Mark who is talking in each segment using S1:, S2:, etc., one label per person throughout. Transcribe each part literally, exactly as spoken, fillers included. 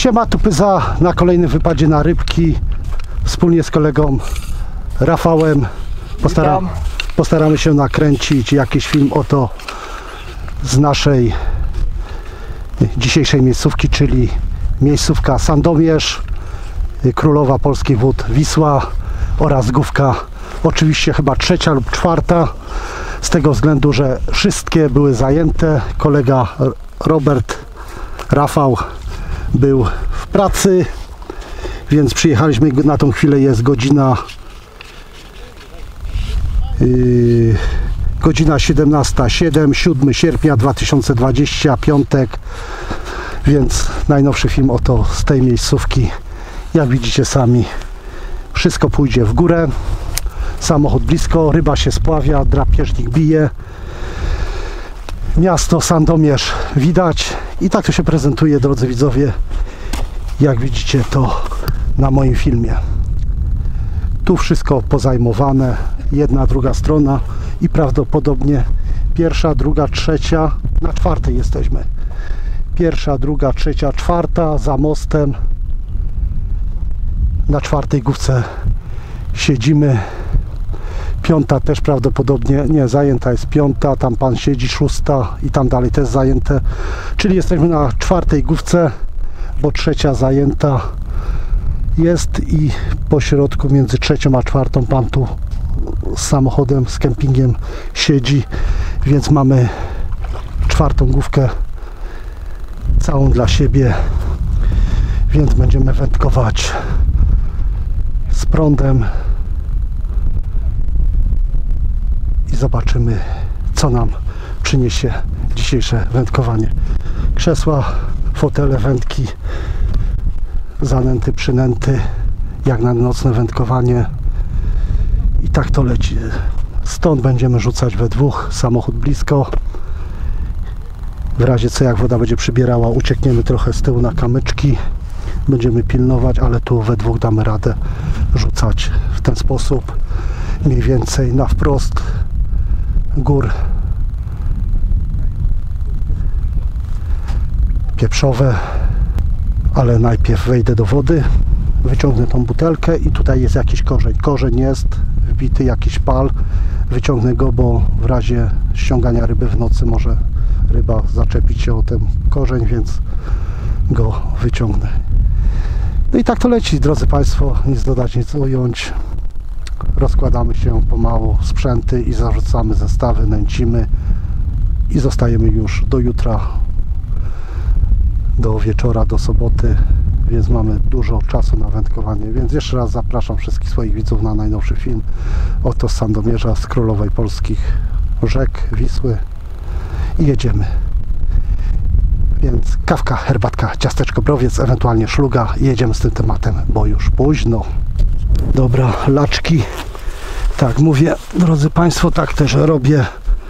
S1: Siema, tu Pyza na kolejnym wypadzie na rybki. Wspólnie z kolegą Rafałem postaram, postaramy się nakręcić jakiś film oto z naszej dzisiejszej miejscówki, czyli miejscówka Sandomierz, królowa polskich wód Wisła oraz główka, oczywiście chyba trzecia lub czwarta, z tego względu, że wszystkie były zajęte. Kolega Robert, Rafał był w pracy, więc przyjechaliśmy na tą chwilę. Jest godzina yy, godzina siedemnasta siedem, siódmego sierpnia dwa tysiące dwudziestego, piątek, więc najnowszy film oto z tej miejscówki. Jak widzicie sami, wszystko pójdzie w górę, samochód blisko, ryba się spławia, drapieżnik bije, miasto Sandomierz widać i tak to się prezentuje, drodzy widzowie, jak widzicie to na moim filmie. Tu wszystko pozajmowane, jedna, druga strona i prawdopodobnie pierwsza, druga, trzecia, na czwartej jesteśmy. Pierwsza, druga, trzecia, czwarta, za mostem. Na czwartej główce siedzimy. Piąta też prawdopodobnie, nie, zajęta jest piąta, tam pan siedzi, szósta i tam dalej też zajęte. Czyli jesteśmy na czwartej główce, bo trzecia zajęta jest i po środku między trzecią a czwartą pan tu z samochodem, z kempingiem siedzi, więc mamy czwartą główkę całą dla siebie, więc będziemy wędkować z prądem i zobaczymy, co nam przyniesie dzisiejsze wędkowanie. Krzesła, fotele, wędki, zanęty, przynęty, jak na nocne wędkowanie i tak to leci. Stąd będziemy rzucać we dwóch, samochód blisko. W razie co, jak woda będzie przybierała, uciekniemy trochę z tyłu na kamyczki, będziemy pilnować, ale tu we dwóch damy radę rzucać w ten sposób, mniej więcej na wprost gór pieprzowe. Ale najpierw wejdę do wody, wyciągnę tą butelkę i tutaj jest jakiś korzeń. Korzeń jest wbity, jakiś pal. Wyciągnę go, bo w razie ściągania ryby w nocy może ryba zaczepić się o ten korzeń, więc go wyciągnę. No i tak to leci, drodzy Państwo, nic dodać, nic ująć. Rozkładamy się pomału sprzęty i zarzucamy zestawy, nęcimy i zostajemy już do jutra, do wieczora, do soboty, więc mamy dużo czasu na wędkowanie. Więc jeszcze raz zapraszam wszystkich swoich widzów na najnowszy film oto z Sandomierza, z królowej polskich rzek Wisły i jedziemy. Więc kawka, herbatka, ciasteczko, browiec, ewentualnie szluga i jedziemy z tym tematem, bo już późno. Dobra, laczki, tak mówię, drodzy Państwo, tak też robię.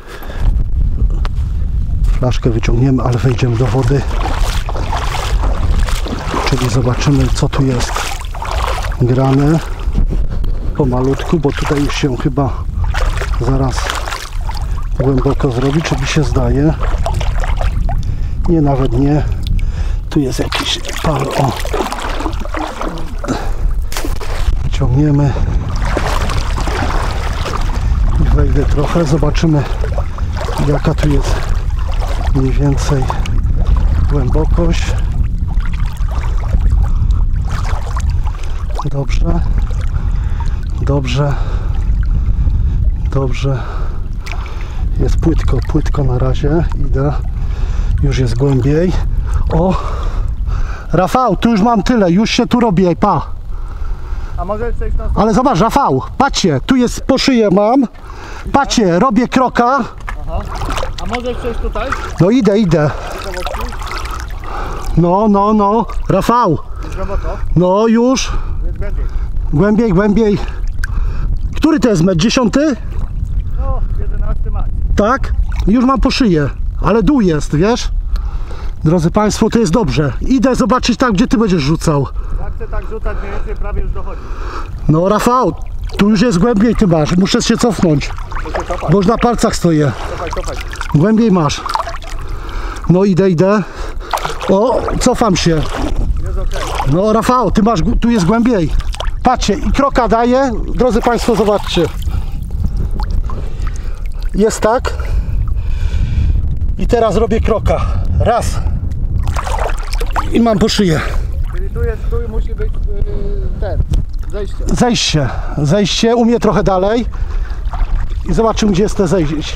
S1: Flaszkę wyciągniemy, ale wejdziemy do wody, czyli zobaczymy, co tu jest grane pomalutku, bo tutaj już się chyba zaraz głęboko zrobi, czy mi się zdaje. Nie, nawet nie. Tu jest jakiś pal, o. Wyciągniemy i wejdę trochę, zobaczymy, jaka tu jest mniej więcej głębokość. Dobrze, dobrze, dobrze. Jest płytko, płytko na razie. Idę, już jest głębiej. O, Rafał, tu już mam tyle, już się tu robię, pa.
S2: A może przejść na...
S1: Ale zobacz, Rafał, patrzcie, tu jest po szyję mam. Patrzcie, robię kroka.
S2: Aha. A może przejść tutaj?
S1: No idę, idę. No, no, no, Rafał.
S2: Jest głęboko?
S1: No już.
S2: Jest głębiej.
S1: Głębiej, głębiej. Który to jest metr? Dziesiąty?
S2: No, jedenasty maj.
S1: Tak? Już mam po szyję, ale dół jest, wiesz? Drodzy Państwo, to jest dobrze. Idę zobaczyć tam, gdzie Ty będziesz rzucał.
S2: Ja chcę tak rzucać, mniej więcej prawie już dochodzi.
S1: No Rafał, tu już jest głębiej Ty masz. Muszę się cofnąć, bo już na palcach stoję.
S2: Cofaj, cofaj.
S1: Głębiej masz. No idę, idę. O, cofam się.
S2: Jest ok.
S1: No Rafał, ty masz, tu jest głębiej. Patrzcie, i kroka daję. Drodzy Państwo, zobaczcie. Jest tak. I teraz robię kroka. Raz. I mam po szyję.
S2: Czyli tu jest, tu musi być yy, ten, zejście.
S1: Zejście. Zejście. U mnie trochę dalej. I zobaczymy, gdzie jest to zejście.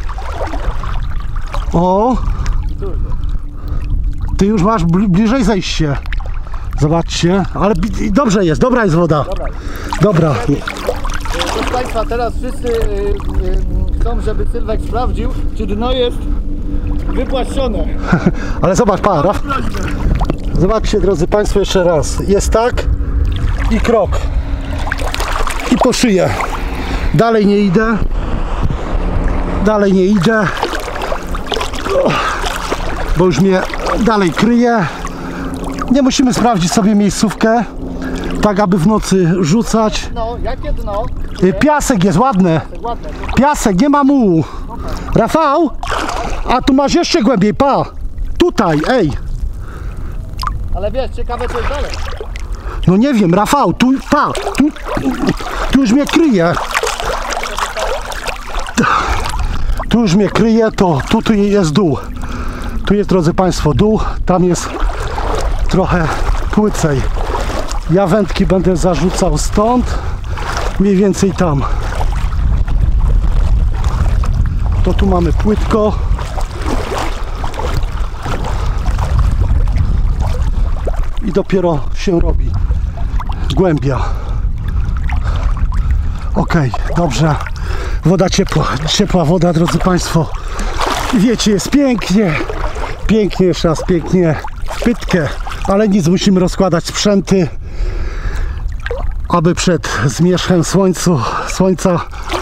S1: O. Ty już masz bl- bliżej zejście. Zobaczcie. Ale bi- dobrze jest. Dobra jest woda.
S2: Dobra.
S1: Dobra.
S2: Proszę Państwa, teraz wszyscy yy, yy, chcą, żeby Sylwek sprawdził, czy dno jest wypłaszczone.
S1: Ale zobacz, pa, Raf... Zobaczcie, drodzy Państwo, jeszcze raz. Jest tak i krok. I po szyję. Dalej nie idę. Dalej nie idę. Bo już mnie dalej kryje. Nie musimy sprawdzić sobie miejscówkę, tak aby w nocy rzucać.
S2: No, jakie dno?
S1: Y, Piasek jest ładny.
S2: Ładne.
S1: Piasek, nie ma mułu. Rafał, a tu masz jeszcze głębiej, pa. Tutaj, ej.
S2: Ale wiesz, ciekawe co jest dalej.
S1: No nie wiem, Rafał, tu, pa, tu, tu już mnie kryje. Tu już mnie kryje, to tu, tu jest dół. Tu jest, drodzy Państwo, dół, tam jest trochę płycej. Ja wędki będę zarzucał stąd, mniej więcej tam. To tu mamy płytko. I dopiero się robi głębia. Ok, dobrze. Woda ciepła, ciepła woda, drodzy Państwo. Wiecie, jest pięknie. Pięknie, jeszcze raz pięknie. W pytkę, ale nic, musimy rozkładać sprzęty, aby przed zmierzchem słońcu, słońca,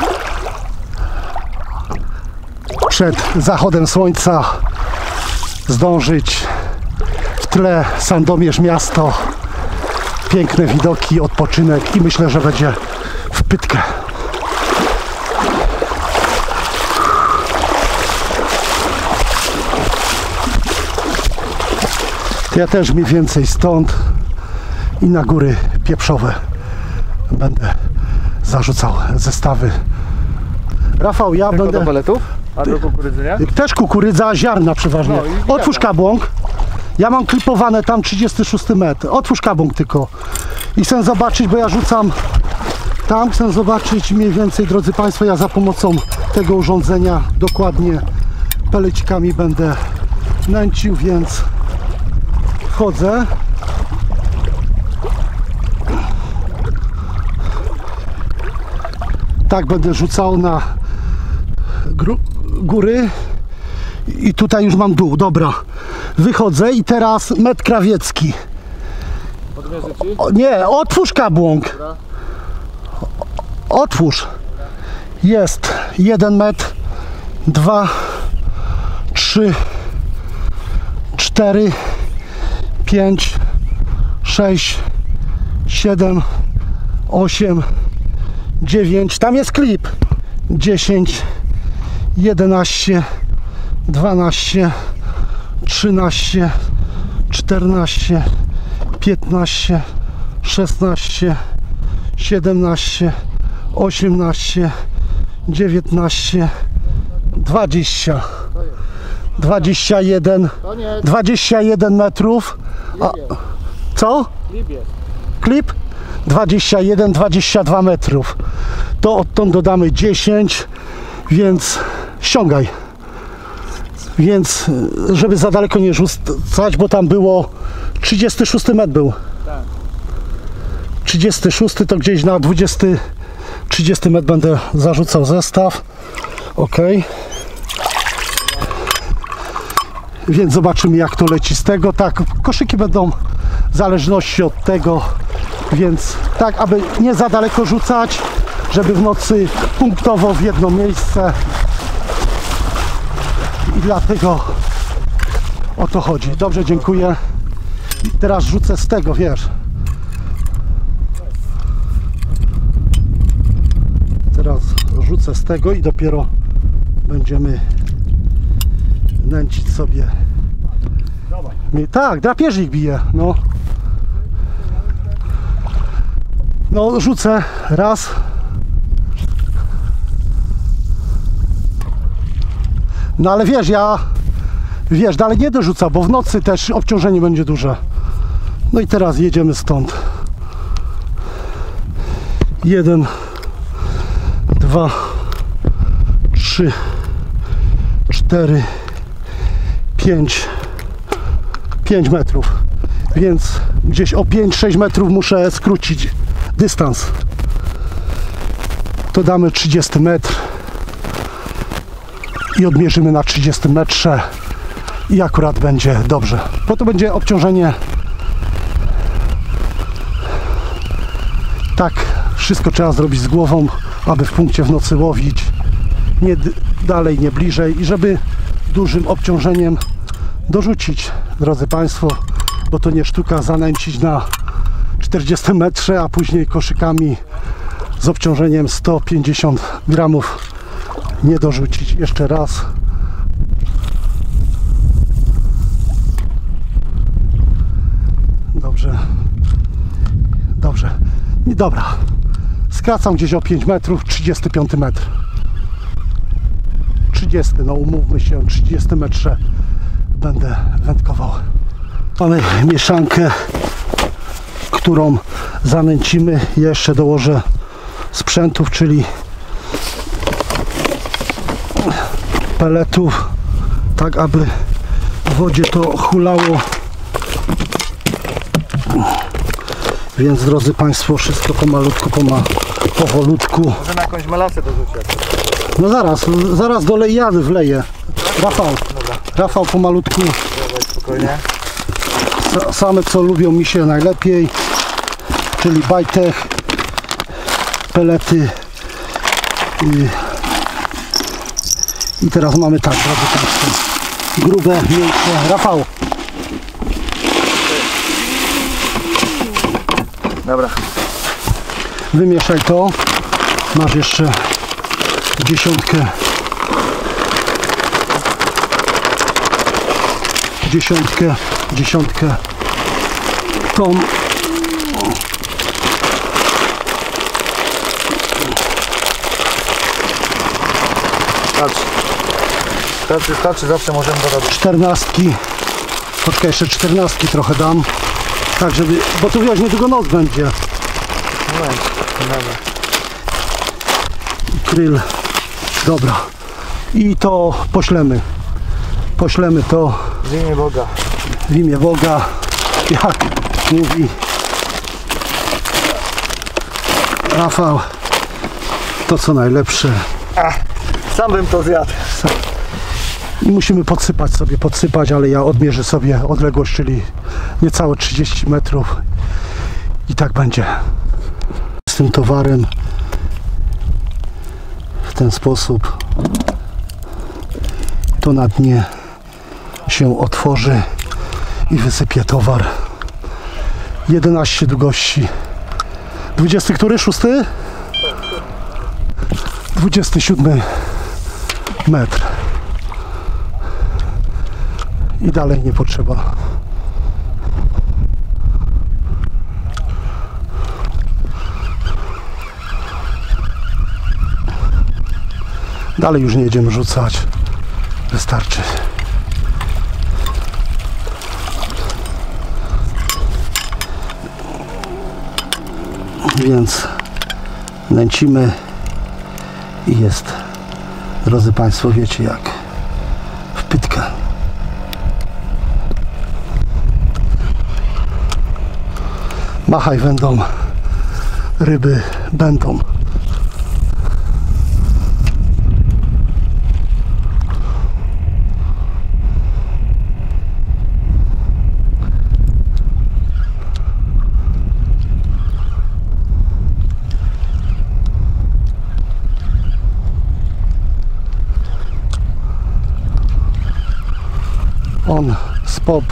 S1: przed zachodem słońca zdążyć. W tle Sandomierz miasto, piękne widoki, odpoczynek i myślę, że będzie w pytkę. Ja też mniej więcej stąd i na góry pieprzowe będę zarzucał zestawy. Rafał, ja
S2: Tylko
S1: będę...
S2: do peletów? A do kukurydzy nie?
S1: Też kukurydza, ziarna przeważnie.
S2: No i
S1: Otwórz kabłąk. Ja mam klipowane tam trzydziesty szósty metr. Otwórz kabłąk tylko. I chcę zobaczyć, bo ja rzucam tam, chcę zobaczyć mniej więcej, drodzy Państwo, ja za pomocą tego urządzenia dokładnie pelecikami będę nęcił, więc wchodzę. Tak będę rzucał na gru- góry i tutaj już mam dół, dobra. Wychodzę i teraz metr krawiecki.
S2: Odmierzę ci?
S1: O, nie, otwórz kabłąk.
S2: Dobra.
S1: Otwórz. Jest jeden metr, dwa, trzy, cztery, pięć, sześć, siedem, osiem, dziewięć. Tam jest klip. dziesięć, jedenaście, dwanaście, trzynaście, czternaście, piętnaście, szesnaście, siedemnaście, osiemnaście, dziewiętnaście, dwadzieścia, dwadzieścia jeden,
S2: Koniec.
S1: dwadzieścia jeden metrów. A,
S2: Klip jest.
S1: co?
S2: Klip jest.
S1: Klip? dwadzieścia jeden, dwadzieścia dwa metrów. To odtąd dodamy dziesięć, więc ściągaj. Więc żeby za daleko nie rzucać, bo tam było trzydziesty szósty metr był.
S2: Tak.
S1: trzydziesty szósty to gdzieś na dwudziesty, trzydziesty metr będę zarzucał zestaw. Ok. Więc zobaczymy, jak to leci z tego. Tak, koszyki będą w zależności od tego, więc tak, aby nie za daleko rzucać, żeby w nocy punktowo w jedno miejsce. I dlatego o to chodzi. Dobrze, dziękuję. I teraz rzucę z tego, wiesz. Teraz rzucę z tego i dopiero będziemy nęcić sobie.
S2: Zobacz.
S1: Nie, tak, drapieżnik bije, no. No rzucę raz. No ale wiesz, ja wiesz, dalej nie dorzucam, bo w nocy też obciążenie będzie duże. No i teraz jedziemy stąd. Jeden, dwa, trzy, cztery, pięć, pięć metrów. Więc gdzieś o pięć sześć metrów muszę skrócić dystans. To damy trzydziesty metr i odmierzymy na trzydziestym metrze i akurat będzie dobrze, bo to będzie obciążenie tak, wszystko trzeba zrobić z głową, aby w punkcie w nocy łowić, nie dalej, nie bliżej i żeby dużym obciążeniem dorzucić, drodzy Państwo, bo to nie sztuka zanęcić na czterdziestym metrze, a później koszykami z obciążeniem sto pięćdziesiąt gramów nie dorzucić. Jeszcze raz. Dobrze. Dobrze. I dobra. Skracam gdzieś o pięć metrów, trzydziesty piąty metr. trzydziesty, no umówmy się, trzydziestym metrze będę wędkował. Mamy mieszankę, którą zanęcimy. Jeszcze dołożę sprzętów, czyli peletów, tak aby w wodzie to hulało. Więc drodzy Państwo, wszystko pomalutku, poma, powolutku.
S2: Może na jakąś malasę dorzucić.
S1: No zaraz, zaraz dolej jady wleję. Rafał,
S2: Dobra.
S1: Rafał pomalutku.
S2: Dawaj, spokojnie.
S1: Same co lubią mi się najlepiej, czyli bajtech, pelety. I, i teraz mamy tak, drodzy Państwo, grube, miękkie. Rafał.
S2: Dobra.
S1: Wymieszaj to. Masz jeszcze dziesiątkę. Dziesiątkę, dziesiątkę. Tą.
S2: Starczy. Starczy, starczy, zawsze możemy dorobić.
S1: Czternastki. Poczekaj, jeszcze czternastki trochę dam. Tak, żeby, bo tu wiesz, niedługo noc będzie.
S2: No, dobra.
S1: Kryl. Dobra. I to poślemy. Poślemy to
S2: W imię Boga.
S1: w imię Boga. Jak mówi Rafał, to co najlepsze.
S2: Ach, sam bym to zjadł.
S1: I musimy podsypać sobie, podsypać, ale ja odmierzę sobie odległość, czyli niecałe trzydzieści metrów i tak będzie. Z tym towarem w ten sposób to na dnie się otworzy i wysypie towar. jedenaście długości. dwudziesty który? szósty? dwudziesty siódmy metr. I dalej nie potrzeba. Dalej już nie jedziemy rzucać. Wystarczy. Więc nęcimy i jest, drodzy Państwo, wiecie jak w pytkę. Machaj wędą, ryby będą. On spop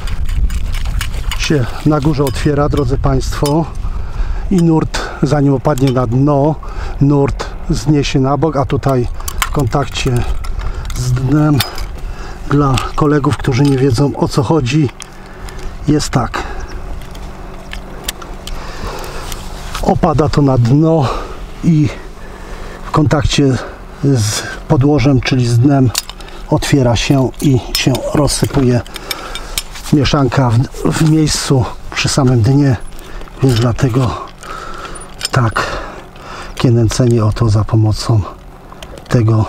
S1: się na górze otwiera, drodzy Państwo, i nurt, zanim opadnie na dno, nurt zniesie na bok, a tutaj w kontakcie z dnem, dla kolegów, którzy nie wiedzą o co chodzi, jest tak. opada to na dno i w kontakcie z podłożem, czyli z dnem, otwiera się i się rozsypuje mieszanka w, w miejscu przy samym dnie, więc dlatego takie nęcenie o to za pomocą tego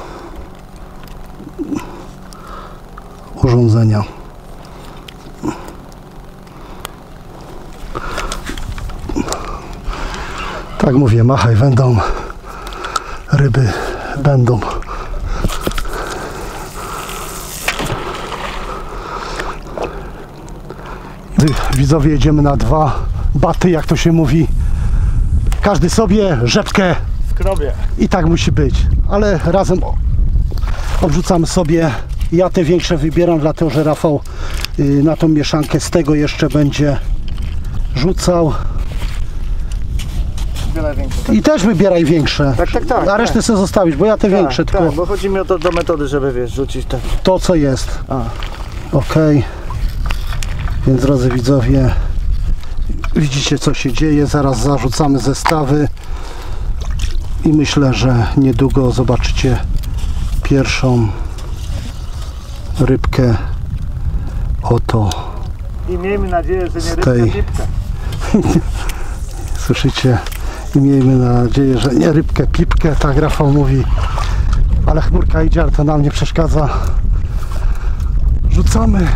S1: urządzenia. Tak mówię, machaj wędą, ryby będą. Widzowie, jedziemy na dwa baty, jak to się mówi. Każdy sobie rzepkę
S2: W krobie.
S1: i tak musi być, ale razem obrzucamy sobie. Ja te większe wybieram, dlatego że Rafał y, na tą mieszankę z tego jeszcze będzie rzucał.
S2: Wiele większe.
S1: I też wybieraj większe.
S2: Tak, tak, tak.
S1: A resztę
S2: tak.
S1: sobie zostawić, bo ja te większe,
S2: Tak,
S1: tylko
S2: tak, bo chodzi mi o to do metody, żeby wiesz, rzucić tak.
S1: to co jest.
S2: A.
S1: Ok. Więc drodzy widzowie, widzicie co się dzieje. Zaraz zarzucamy zestawy i myślę, że niedługo zobaczycie pierwszą rybkę. Oto.
S2: I miejmy nadzieję, że nie
S1: Z
S2: rybka,
S1: tej-
S2: pipka.
S1: Słyszycie? I miejmy nadzieję, że nie rybkę, pipkę, tak Rafał mówi. Ale chmurka idzie, ale to nam nie przeszkadza. Rzucamy.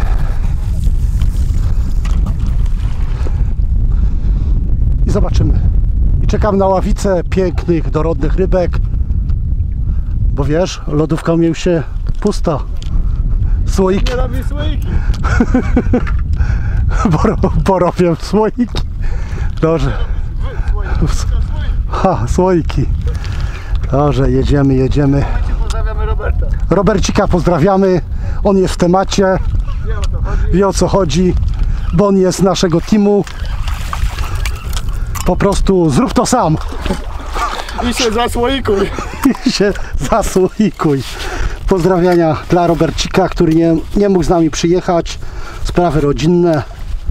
S1: I zobaczymy. I czekam na ławicę pięknych, dorodnych rybek. Bo wiesz, lodówka u mnie już się pusta. Słoiki,
S2: Nie robi słoiki.
S1: bo, bo robię słoiki. Dobrze. Ha, słoiki. Dobrze, jedziemy, jedziemy.
S2: Pozdrawiamy Roberta.
S1: Robercika pozdrawiamy. On jest w temacie,
S2: Wie o to chodzi.
S1: wie o co chodzi, bo on jest z naszego teamu. Po prostu zrób to sam
S2: I się zasłoikuj.
S1: i się zasłoikuj. Pozdrawiania dla Robercika, który nie, nie mógł z nami przyjechać. Sprawy rodzinne.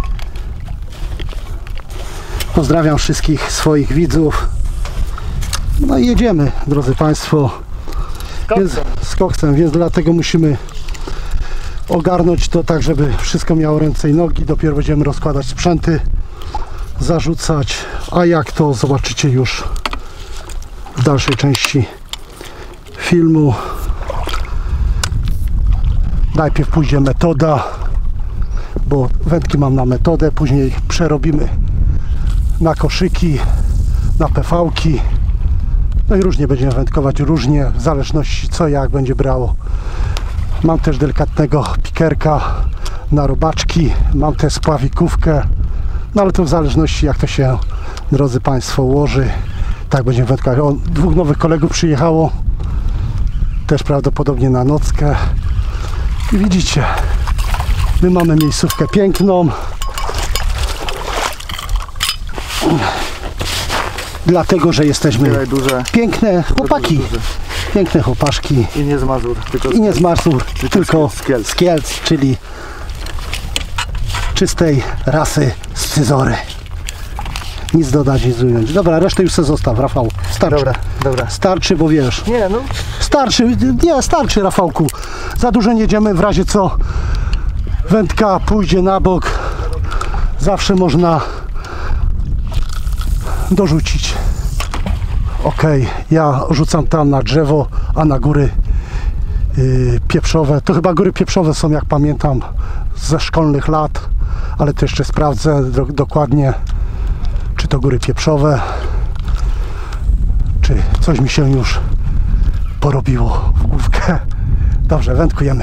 S1: Pozdrawiam wszystkich swoich widzów. No i jedziemy, drodzy Państwo. Więc, z koksem, więc dlatego musimy ogarnąć to tak, żeby wszystko miało ręce i nogi. Dopiero będziemy rozkładać sprzęty, zarzucać, a jak to zobaczycie już w dalszej części filmu. Najpierw pójdzie metoda, bo wędki mam na metodę, później przerobimy na koszyki, na P V-ki. No i różnie będziemy wędkować, różnie, w zależności co jak będzie brało. Mam też delikatnego pikerka na robaczki, mam też spławikówkę, no ale to w zależności jak to się, drodzy Państwo, ułoży. Tak będziemy wędkować. O, dwóch nowych kolegów przyjechało, też prawdopodobnie na nockę. I widzicie, my mamy miejscówkę piękną. Dlatego, że jesteśmy
S2: Tyle duże.
S1: piękne chłopaki, piękne chłopaszki
S2: I nie z Mazur, tylko
S1: i nie z Mazur, tylko
S2: z Kielc.
S1: z Kielc, czyli czystej rasy scyzory. Nic dodać, nic ująć. Dobra, resztę już sobie zostaw, Rafał. Starczy.
S2: Dobra, dobra.
S1: Starczy, bo wiesz.
S2: Nie, no.
S1: Starczy, nie, starczy, Rafałku. Za dużo nie jedziemy, w razie co wędka pójdzie na bok. Zawsze można dorzucić. Ok, ja rzucam tam na drzewo, a na góry yy, pieprzowe. To chyba góry pieprzowe są, jak pamiętam, ze szkolnych lat, ale to jeszcze sprawdzę do, dokładnie, czy to góry pieprzowe, czy coś mi się już porobiło w główkę. Dobrze, wędkujemy.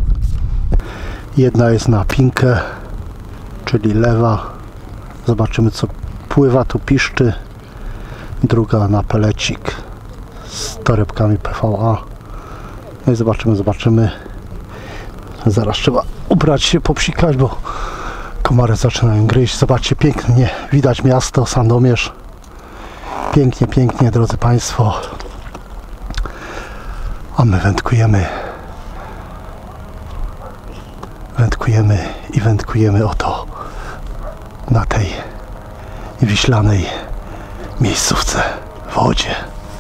S1: Jedna jest na pinkę, czyli lewa. Zobaczymy, co pływa, tu piszczy. Druga na pelecik z torebkami P V A. No i zobaczymy, zobaczymy. Zaraz trzeba ubrać się, popsikać, bo komary zaczynają gryźć. Zobaczcie, pięknie widać miasto Sandomierz. Pięknie, pięknie, drodzy Państwo. A my wędkujemy. Wędkujemy i wędkujemy oto na tej wiślanej miejscówce w wodzie.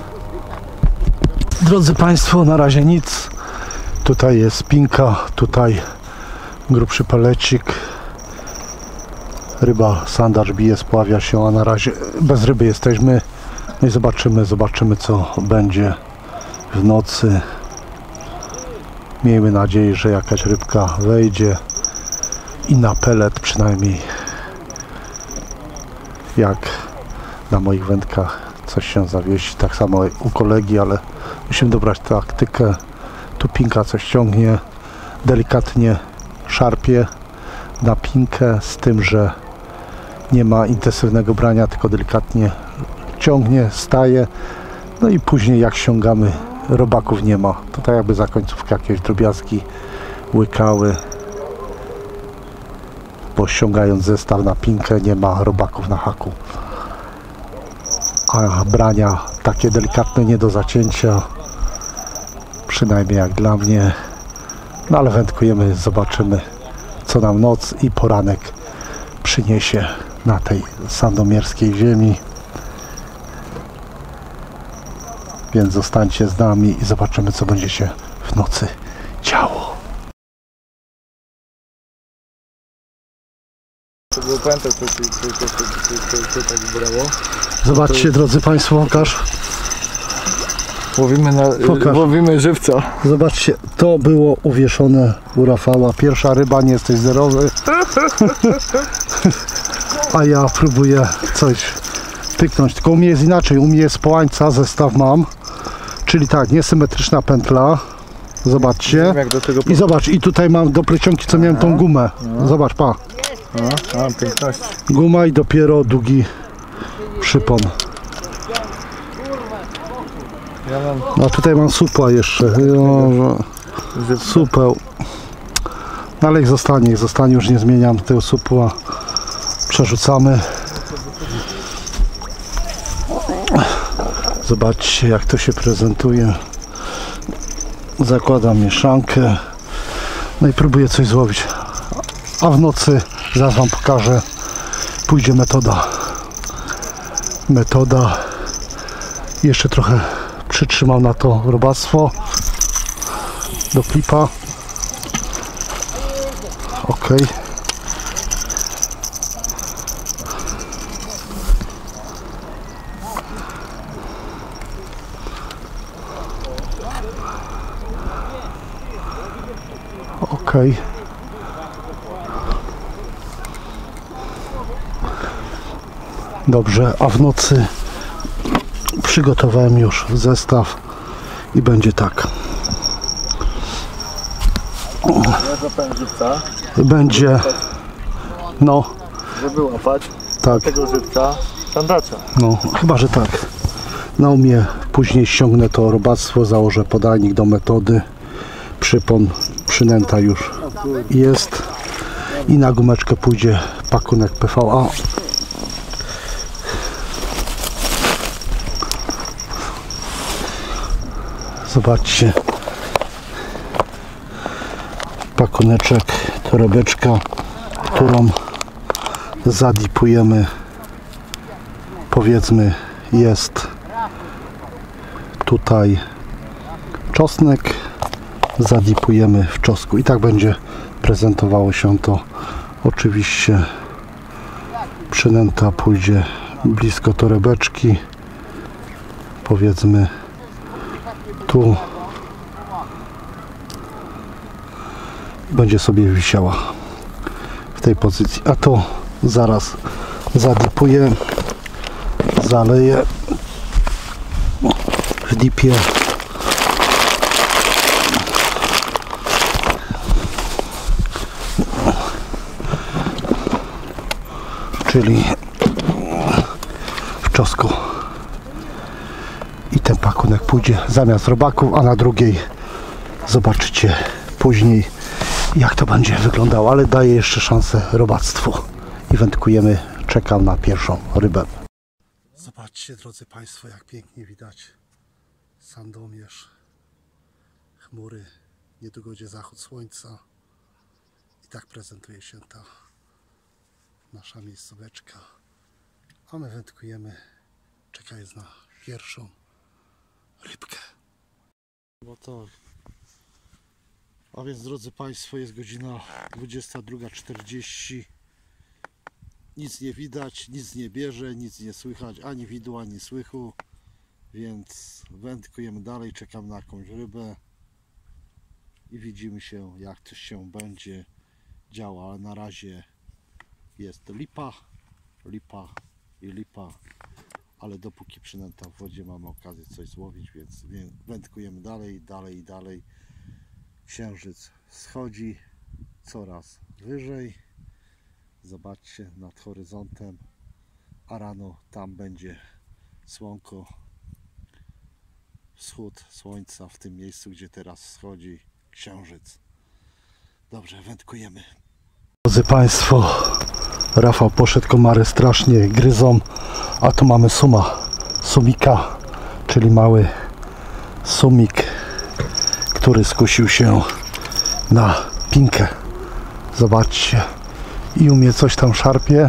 S1: Drodzy Państwo, na razie nic. Tutaj jest pinka, tutaj grubszy pelecik. Ryba sandacz bije, spławia się, a na razie bez ryby jesteśmy. No i zobaczymy, zobaczymy co będzie w nocy. Miejmy nadzieję, że jakaś rybka wejdzie i na pelet przynajmniej, jak na moich wędkach coś się zawiesi. Tak samo u kolegi, ale musimy dobrać taktykę. Tu pinka coś ciągnie, delikatnie szarpie na pinkę, z tym, że nie ma intensywnego brania, tylko delikatnie ciągnie, staje. No i później jak ściągamy, robaków nie ma. To tak jakby za końcówkę jakieś drobiazgi łykały, bo ściągając zestaw na pinkę nie ma robaków na haku. A brania takie delikatne, nie do zacięcia, przynajmniej jak dla mnie. No ale wędkujemy, zobaczymy co nam noc i poranek przyniesie na tej sandomierskiej ziemi. Więc zostańcie z nami i zobaczymy co będzie się w nocy działo.
S2: To było pamiętać, co się tak brało.
S1: Zobaczcie, drodzy Państwo, pokaż.
S2: Łowimy, na,
S1: Pokaż.
S2: łowimy żywca.
S1: Zobaczcie, to było uwieszone u Rafała. Pierwsza ryba, nie jesteś zerowy. A ja próbuję coś pyknąć. Tylko u mnie jest inaczej. U mnie jest połańca, zestaw mam. Czyli tak, niesymetryczna pętla. Zobaczcie.
S2: Wiem, jak do tego
S1: I zobacz, i tutaj mam do plecionki, co miałem tą gumę. Zobacz, pa.
S2: A, a, piękność.
S1: Guma i dopiero długi przypon.
S2: Ja mam
S1: No tutaj mam supła jeszcze. Jo, supeł. No ale ich zostanie, ich zostanie, już nie zmieniam tego supła. Przerzucamy. Zobaczcie jak to się prezentuje. Zakładam mieszankę. No i próbuję coś złowić. A w nocy zaraz wam pokażę. Pójdzie metoda. Metoda. Jeszcze trochę przytrzymam na to robactwo do klipa. Ok. Ok. Dobrze, a w nocy przygotowałem już zestaw i będzie tak.
S2: Ja złapałem żywca,
S1: Będzie, no,
S2: żeby łapać
S1: tak,
S2: tego żywca sandacza.
S1: no, chyba, że tak. Na umie później ściągnę to robactwo, założę podajnik do metody, przypon, przynęta już jest i na gumeczkę pójdzie pakunek P V A. Zobaczcie, pakuneczek, torebeczka, którą zadipujemy, powiedzmy jest tutaj czosnek, zadipujemy w czosnku i tak będzie prezentowało się to. Oczywiście przynęta pójdzie blisko torebeczki, powiedzmy tu, będzie sobie wisiała w tej pozycji, a to zaraz zadipuję, zaleję w dipie. Czyli w czosnku. I ten pakunek pójdzie zamiast robaków, a na drugiej zobaczycie później jak to będzie wyglądało, ale daję jeszcze szansę robactwu i wędkujemy. Czekam na pierwszą rybę. Zobaczcie, drodzy Państwo, jak pięknie widać Sandomierz, chmury, niedługo będzie zachód słońca i tak prezentuje się ta nasza miejscóweczka, a my wędkujemy czekając na pierwszą rybkę. No to. A więc drodzy Państwo, jest godzina dwudziesta druga czterdzieści. Nic nie widać, nic nie bierze, nic nie słychać, ani widła, ani słychu. Więc wędkujemy dalej, czekam na jakąś rybę i widzimy się, jak coś się będzie działo, ale na razie jest lipa, lipa i lipa, ale dopóki przynęta w wodzie mamy okazję coś złowić, więc wędkujemy dalej, dalej i dalej. Księżyc schodzi coraz wyżej, zobaczcie, nad horyzontem, a rano tam będzie słonko, wschód słońca w tym miejscu, gdzie teraz wschodzi księżyc. Dobrze, wędkujemy. Drodzy Państwo, Rafał poszedł, komary strasznie gryzą, a tu mamy suma, sumika, czyli mały sumik, który skusił się na pinkę. Zobaczcie, i u mnie coś tam szarpie.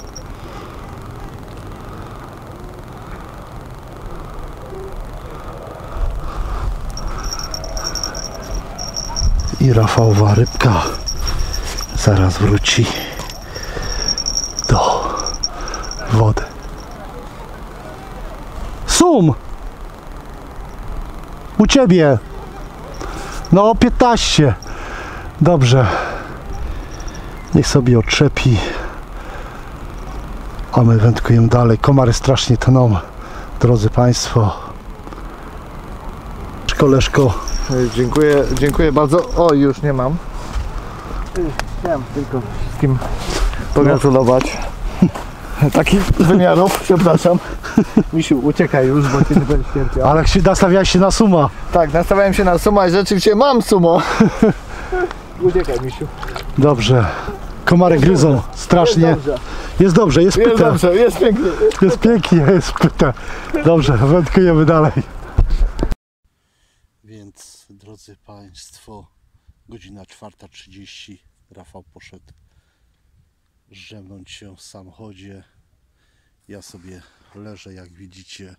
S1: I Rafałowa rybka zaraz wróci do wody. Sum! U Ciebie! No piętnaście. Dobrze. Niech sobie otrzepi. A my wędkujemy dalej. Komary strasznie tną, drodzy Państwo. Koleżko.
S2: Dziękuję, dziękuję bardzo. O, już nie mam. Chciałem tylko wszystkim pogratulować. No. Takich wymiarów, przepraszam. Misiu, uciekaj już, bo cię nie będziesz cierpiał.
S1: Ale się nastawiałeś się na suma.
S2: Tak, nastawiałem się na suma i rzeczywiście mam sumo. Uciekaj, Misiu.
S1: Dobrze. Komary gryzą strasznie.
S2: Jest dobrze.
S1: Jest dobrze, jest pyta.
S2: Jest dobrze, jest pięknie.
S1: Jest pięknie, jest pyta. Dobrze, wędkujemy dalej. Więc, drodzy Państwo, godzina czwarta trzydzieści. Rafał poszedł zdrzemnąć się w samochodzie. Ja sobie leżę, jak widzicie.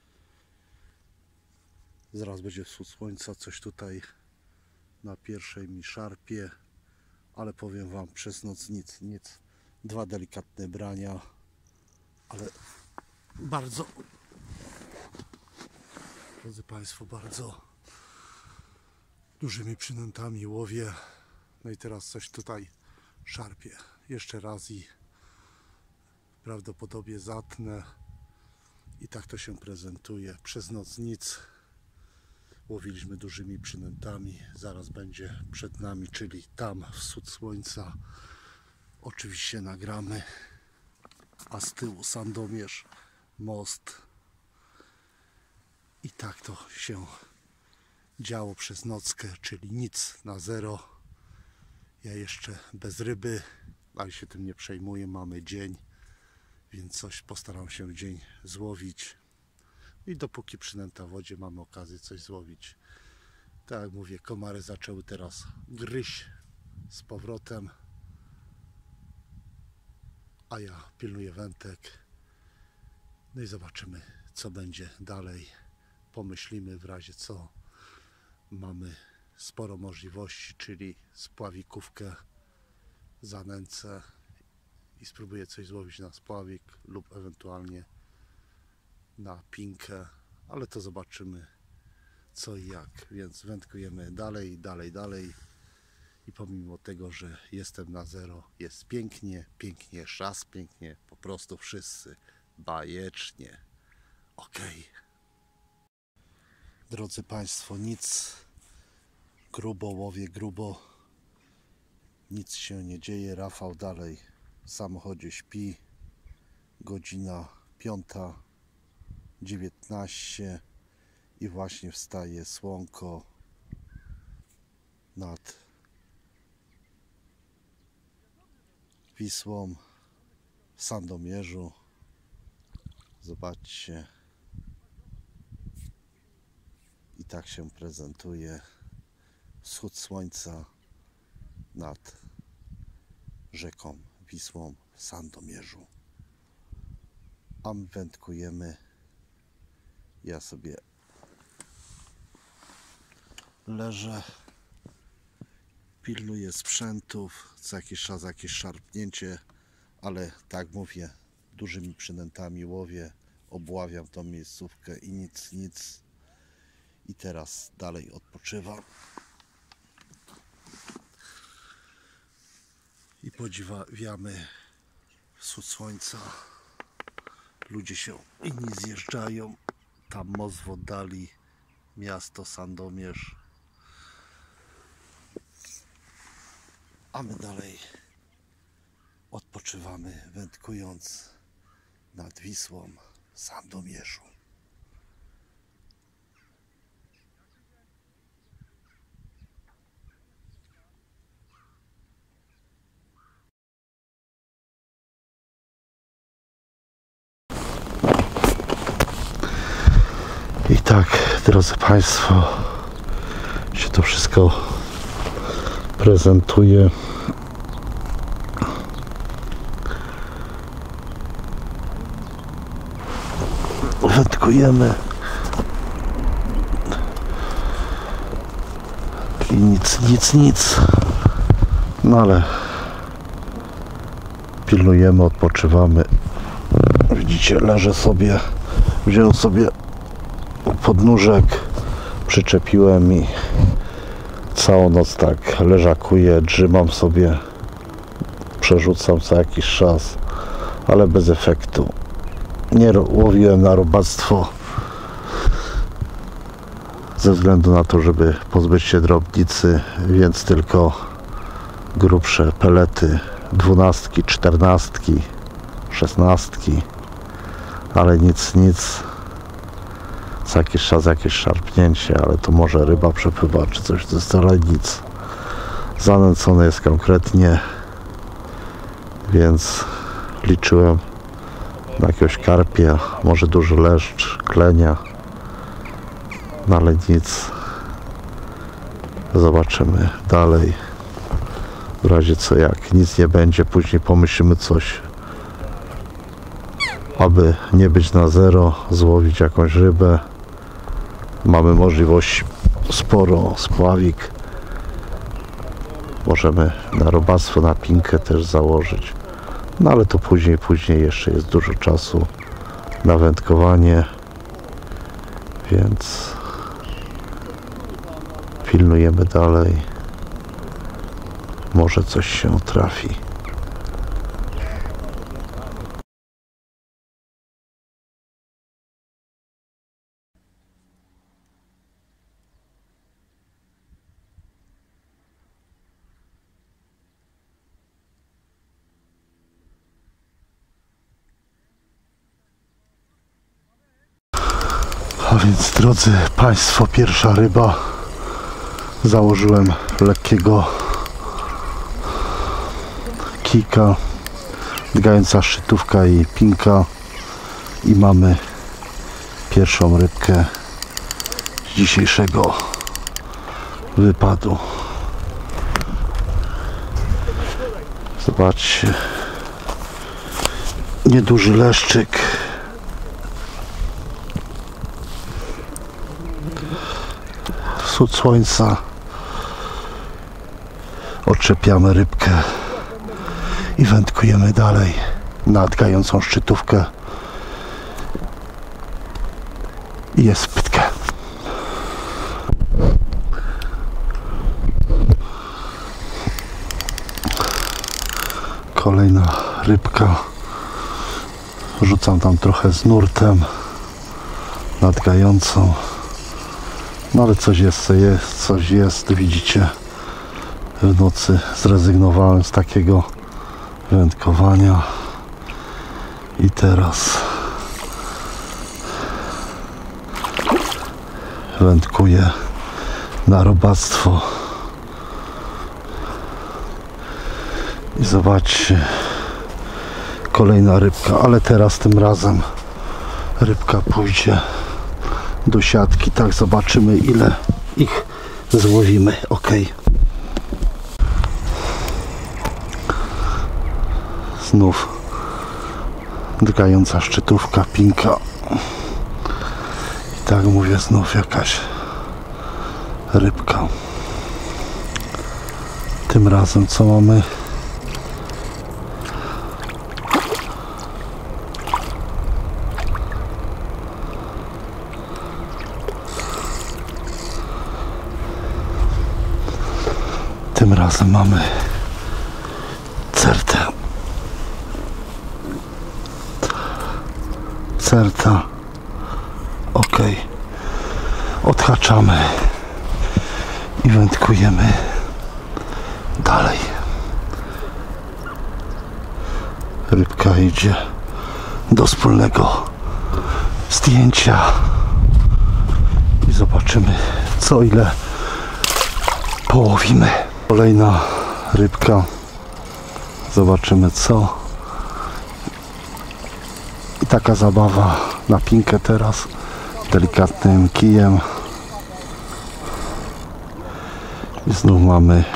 S1: Zaraz będzie wschód słońca, coś tutaj na pierwszej mi szarpie, ale powiem Wam, przez noc nic, nic. Dwa delikatne brania, ale bardzo, drodzy Państwo, bardzo dużymi przynętami łowię. No i teraz coś tutaj szarpie. Jeszcze raz i prawdopodobnie zatnę. I tak to się prezentuje. Przez noc nic. Łowiliśmy dużymi przynętami. Zaraz będzie przed nami, czyli tam wschód słońca. Oczywiście nagramy. A z tyłu Sandomierz, most. I tak to się działo przez nockę, czyli nic na zero. Ja jeszcze bez ryby, ale się tym nie przejmuję. Mamy dzień, więc coś postaram się w dzień złowić. I dopóki przynęta w wodzie, mamy okazję coś złowić. Tak jak mówię, komary zaczęły teraz gryźć z powrotem, a ja pilnuję wędek. No i zobaczymy, co będzie dalej. Pomyślimy w razie co. Mamy sporo możliwości, czyli spławikówkę zanęcę i spróbuję coś złowić na spławik lub ewentualnie na pinkę, ale to zobaczymy co i jak, więc wędkujemy dalej, dalej, dalej i pomimo tego, że jestem na zero, jest pięknie, pięknie, jeszcze raz pięknie, po prostu wszyscy bajecznie. Ok. Drodzy Państwo, nic, grubo łowię, grubo, nic się nie dzieje. Rafał dalej w samochodzie śpi, godzina piąta dziewiętnaście i właśnie wstaje słonko nad Wisłą w Sandomierzu. Zobaczcie, i tak się prezentuje wschód słońca nad rzeką Wisłą w Sandomierzu. A my wędkujemy
S3: Ja sobie leżę, pilnuję sprzętów, co jakiś czas jakieś szarpnięcie, ale tak mówię, dużymi przynętami łowię, obławiam tą miejscówkę i nic, nic. I teraz dalej odpoczywam. I podziwiamy wschód słońca. Ludzie się inni zjeżdżają. Tam most w oddali, miasto Sandomierz. A my dalej odpoczywamy, wędkując nad Wisłą w Sandomierzu.
S1: I tak, drodzy Państwo, się to wszystko prezentuje. Wędkujemy i nic, nic, nic. No ale pilnujemy, odpoczywamy. Widzicie, leżę sobie, wziąłem sobie podnóżek, przyczepiłem i całą noc tak leżakuję, drzymam sobie, przerzucam co jakiś czas, ale bez efektu. Nie łowiłem na robactwo ze względu na to, żeby pozbyć się drobnicy, więc tylko grubsze pelety, dwunastki, czternastki, szesnastki, ale nic, nic. Co jakiś czas jakieś szarpnięcie, ale to może ryba przepływa czy coś, to jest wcale nic. Zanęcony jest konkretnie, więc liczyłem na jakiegoś karpia, może duży leszcz, klenia, no ale nic. Zobaczymy dalej. W razie co, jak nic nie będzie, później pomyślimy coś, aby nie być na zero, złowić jakąś rybę. Mamy możliwość sporo, spławik. Możemy na robactwo, na pinkę też założyć. No ale to później, później jeszcze jest dużo czasu na wędkowanie. Więc pilnujemy dalej. Może coś się trafi. A więc, drodzy Państwo, pierwsza ryba. Założyłem lekkiego kijka, drgająca szczytówka i pinka i mamy pierwszą rybkę z dzisiejszego wypadu. Zobaczcie, nieduży leszczyk. Wschód słońca. Odczepiamy rybkę i wędkujemy dalej na drgającą szczytówkę. I jest pytkę. Kolejna rybka. Rzucam tam trochę z nurtem nadgającą. No ale coś jest, co jest, coś jest, widzicie. W nocy zrezygnowałem z takiego wędkowania i teraz wędkuję na robactwo. I zobaczcie, kolejna rybka, ale teraz tym razem rybka pójdzie do siatki. Tak, zobaczymy, ile ich złowimy. Ok. Znów drgająca szczytówka, pinka. I Tak mówię, znów jakaś rybka. Tym razem co mamy? Tym razem mamy certę. Certa. Ok. Odhaczamy i wędkujemy dalej. Rybka idzie do wspólnego zdjęcia i zobaczymy, co ile połowimy. Kolejna rybka. Zobaczymy co. I taka zabawa na pinkę teraz. Delikatnym kijem. I znów mamy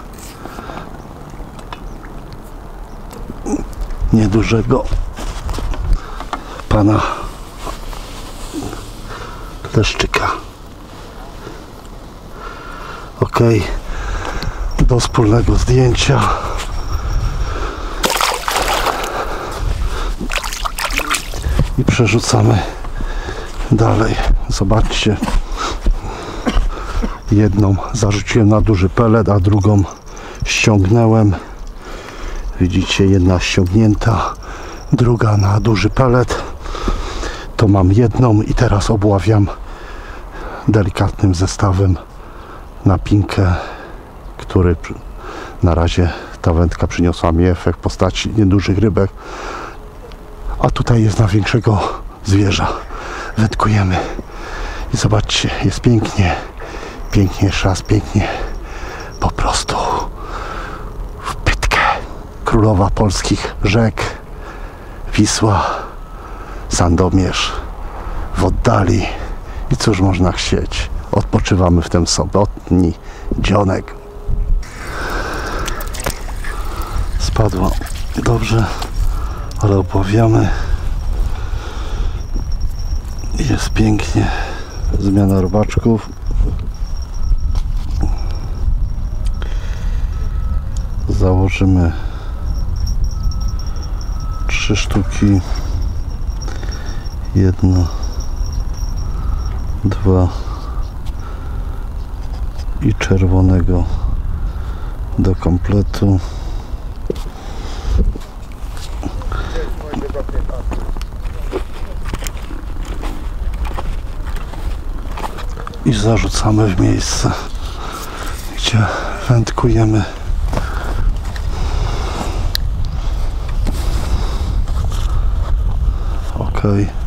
S1: niedużego pana leszczyka. Ok. Do wspólnego zdjęcia. I przerzucamy dalej. Zobaczcie. Jedną zarzuciłem na duży pelet, a drugą ściągnąłem. Widzicie, jedna ściągnięta, druga na duży pelet. To mam jedną i teraz obławiam delikatnym zestawem na pinkę, który na razie ta wędka przyniosła mi efekt w postaci niedużych rybek. A tutaj jest na większego zwierza. Wędkujemy. I zobaczcie, jest pięknie. Pięknie, jeszcze raz pięknie. Po prostu w Pytkę. Królowa polskich rzek. Wisła. Sandomierz. W oddali. I cóż można chcieć. Odpoczywamy w ten sobotni dzionek. Spadła. Dobrze. Ale obławiamy. Jest pięknie. Zmiana robaczków. Założymy trzy sztuki. Jedno, dwa i czerwonego do kompletu. I zarzucamy w miejsce, gdzie wędkujemy. Ok.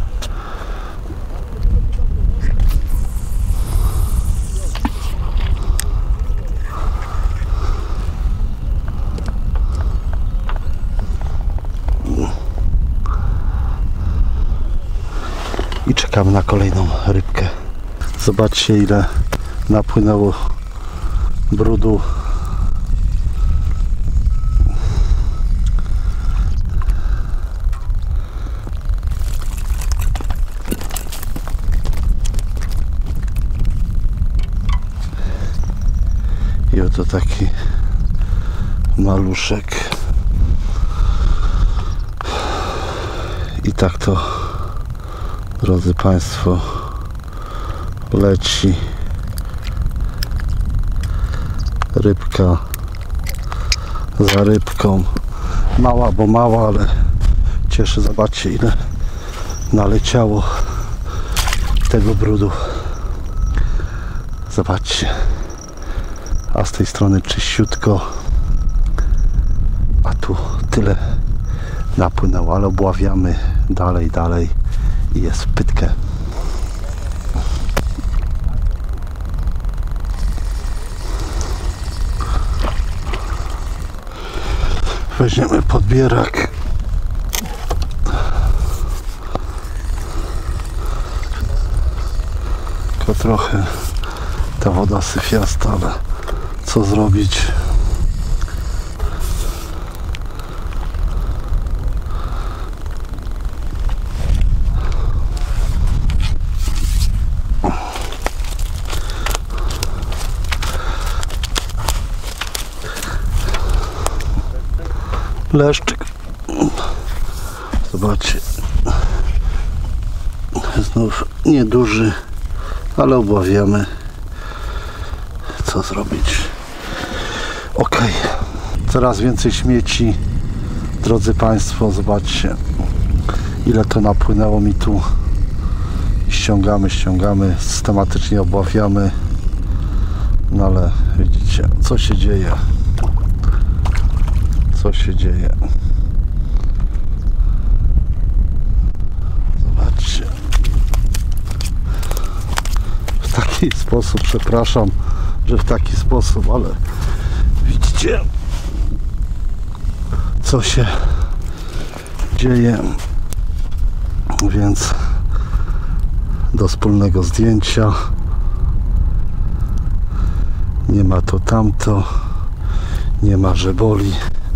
S1: I czekamy na kolejną rybkę. Zobaczcie, ile napłynęło brudu. I oto taki maluszek. I tak to, drodzy Państwo, leci rybka za rybką. Mała, bo mała, ale cieszy. Zobaczcie, ile naleciało tego brudu. Zobaczcie. A z tej strony czyściutko. A tu tyle napłynęło, ale obławiamy dalej, dalej i jest w Pytkę. Weźmiemy podbierak. Tylko trochę ta woda syfiasta, ale co zrobić? Leszczyk. Zobaczcie. Znów nieduży, ale obławiamy. Co zrobić? Ok. Coraz więcej śmieci. Drodzy Państwo, zobaczcie, ile to napłynęło mi tu. Ściągamy, ściągamy, systematycznie obławiamy. No ale widzicie, co się dzieje. Co się dzieje. Zobaczcie. W taki sposób, przepraszam, że w taki sposób, ale widzicie, co się dzieje. Więc do wspólnego zdjęcia. Nie ma to tamto. Nie ma, że boli.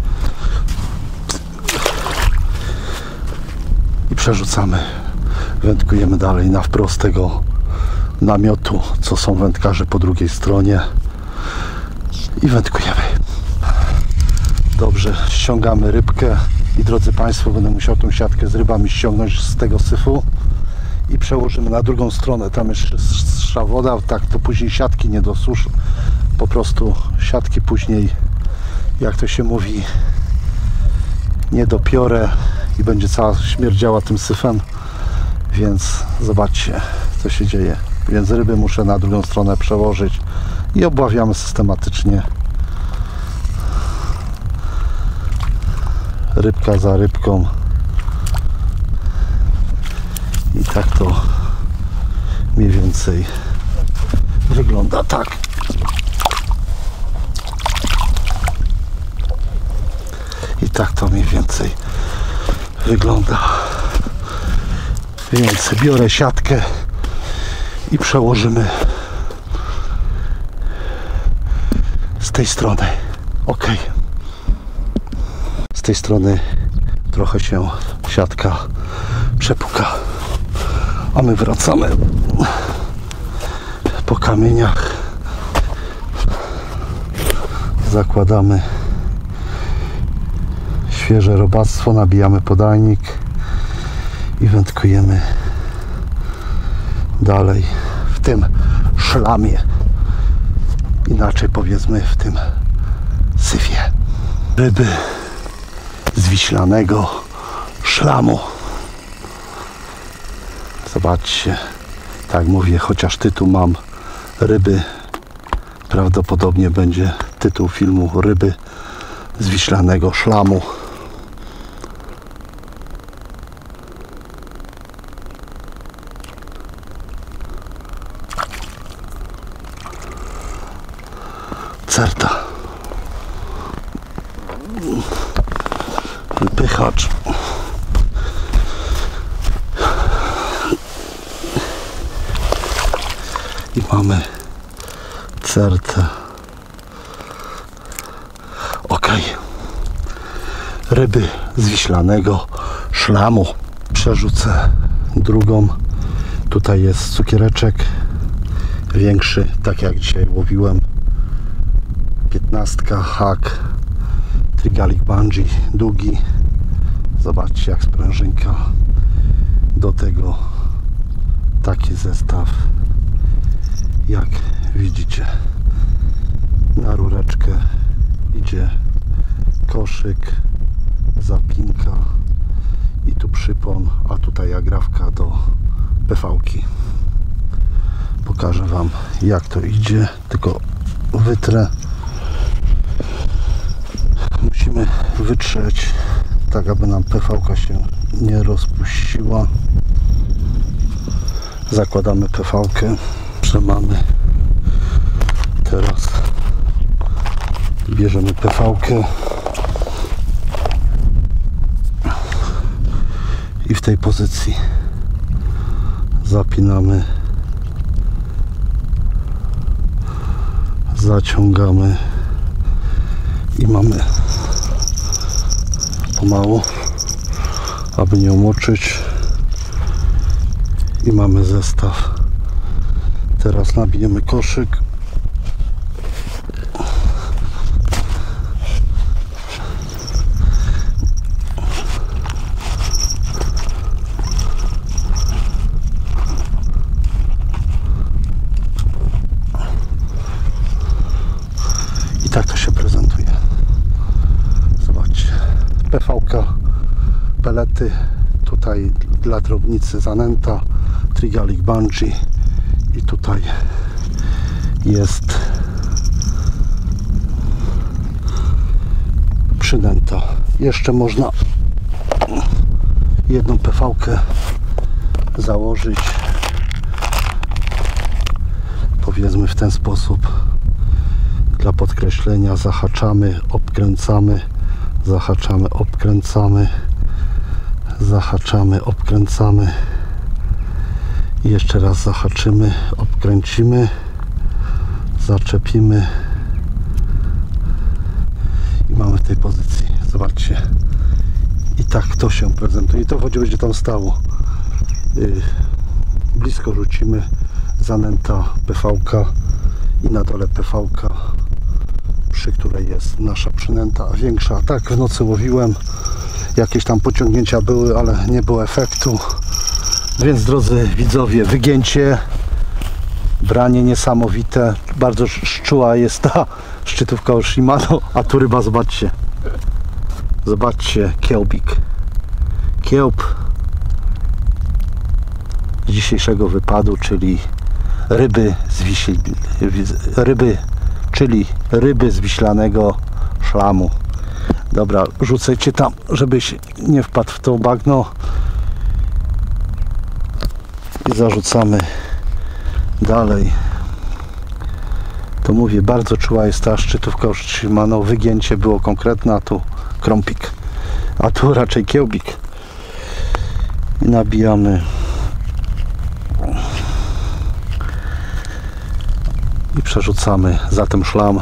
S1: I przerzucamy. Wędkujemy dalej na wprost tego namiotu, co są wędkarze po drugiej stronie. I wędkujemy. Dobrze, ściągamy rybkę. I drodzy Państwo, będę musiał tą siatkę z rybami ściągnąć z tego syfu i przełożymy na drugą stronę. Tam jest strzała woda, tak to później siatki nie dosuszę. Po prostu siatki później, jak to się mówi, nie dopiorę i będzie cała śmierdziała tym syfem. Więc zobaczcie, co się dzieje. Więc ryby muszę na drugą stronę przełożyć i obławiamy systematycznie. Rybka za rybką. I tak to mniej więcej wygląda tak. I tak to mniej więcej wygląda. Więc biorę siatkę i przełożymy z tej strony. Ok. Z tej strony trochę się siatka przepuka, a my wracamy po kamieniach, zakładamy świeże robactwo, nabijamy podajnik i wędkujemy dalej w tym szlamie, inaczej powiedzmy w tym syfie. Ryby z wiślanego szlamu. Zobaczcie, tak mówię, chociaż tytuł mam ryby, prawdopodobnie będzie tytuł filmu Ryby z wiślanego szlamu. Certa. Wypychacz. I mamy certę. Ok. Ryby z wiślanego szlamu. Przerzucę drugą. Tutaj jest cukiereczek większy, tak jak dzisiaj łowiłem. Piętnastka, hak, trigalik bungee, długi. Zobaczcie, jak sprężynka. Do tego taki zestaw, jak widzicie. Na rureczkę idzie koszyk, zapinka i tu przypon, a tutaj agrafka do P V-ki. Pokażę Wam, jak to idzie, tylko wytrę. Musimy wytrzeć, tak aby nam P V-ka się nie rozpuściła. Zakładamy P V-kę, że mamy teraz, bierzemy P V-kę i w tej pozycji zapinamy, zaciągamy i mamy pomału, aby nie umoczyć, i mamy zestaw. Teraz nabijemy koszyk. tak to się prezentuje. Zobaczcie. P V K, pelety. Tutaj dla drobnicy zanęta, Trigalic Bungee i tutaj jest przynęta. Jeszcze można jedną P V K założyć, powiedzmy w ten sposób, dla podkreślenia. Zahaczamy, obkręcamy, zahaczamy, obkręcamy, zahaczamy, obkręcamy i jeszcze raz zahaczymy, obkręcimy, zaczepimy i mamy w tej pozycji. Zobaczcie, i tak to się prezentuje. I to choć będzie tam stało. Yy, blisko rzucimy, zanęta P V K i na dole P V K, przy której jest nasza przynęta większa. Tak, w nocy łowiłem, jakieś tam pociągnięcia były, ale nie było efektu. Więc drodzy widzowie, wygięcie, branie niesamowite, bardzo szczuła jest ta szczytówka od Shimano, a tu ryba, zobaczcie, zobaczcie, kiełbik, kiełb z dzisiejszego wypadu, czyli ryby z wisi, ryby, czyli ryby z wiślanego szlamu. Dobra, rzucajcie tam, żebyś nie wpadł w to bagno i zarzucamy dalej. To mówię, bardzo czuła jest ta szczytówka od Shimano, wygięcie było konkretne, a tu krąpik, a tu raczej kiełbik. I nabijamy i przerzucamy za ten szlam,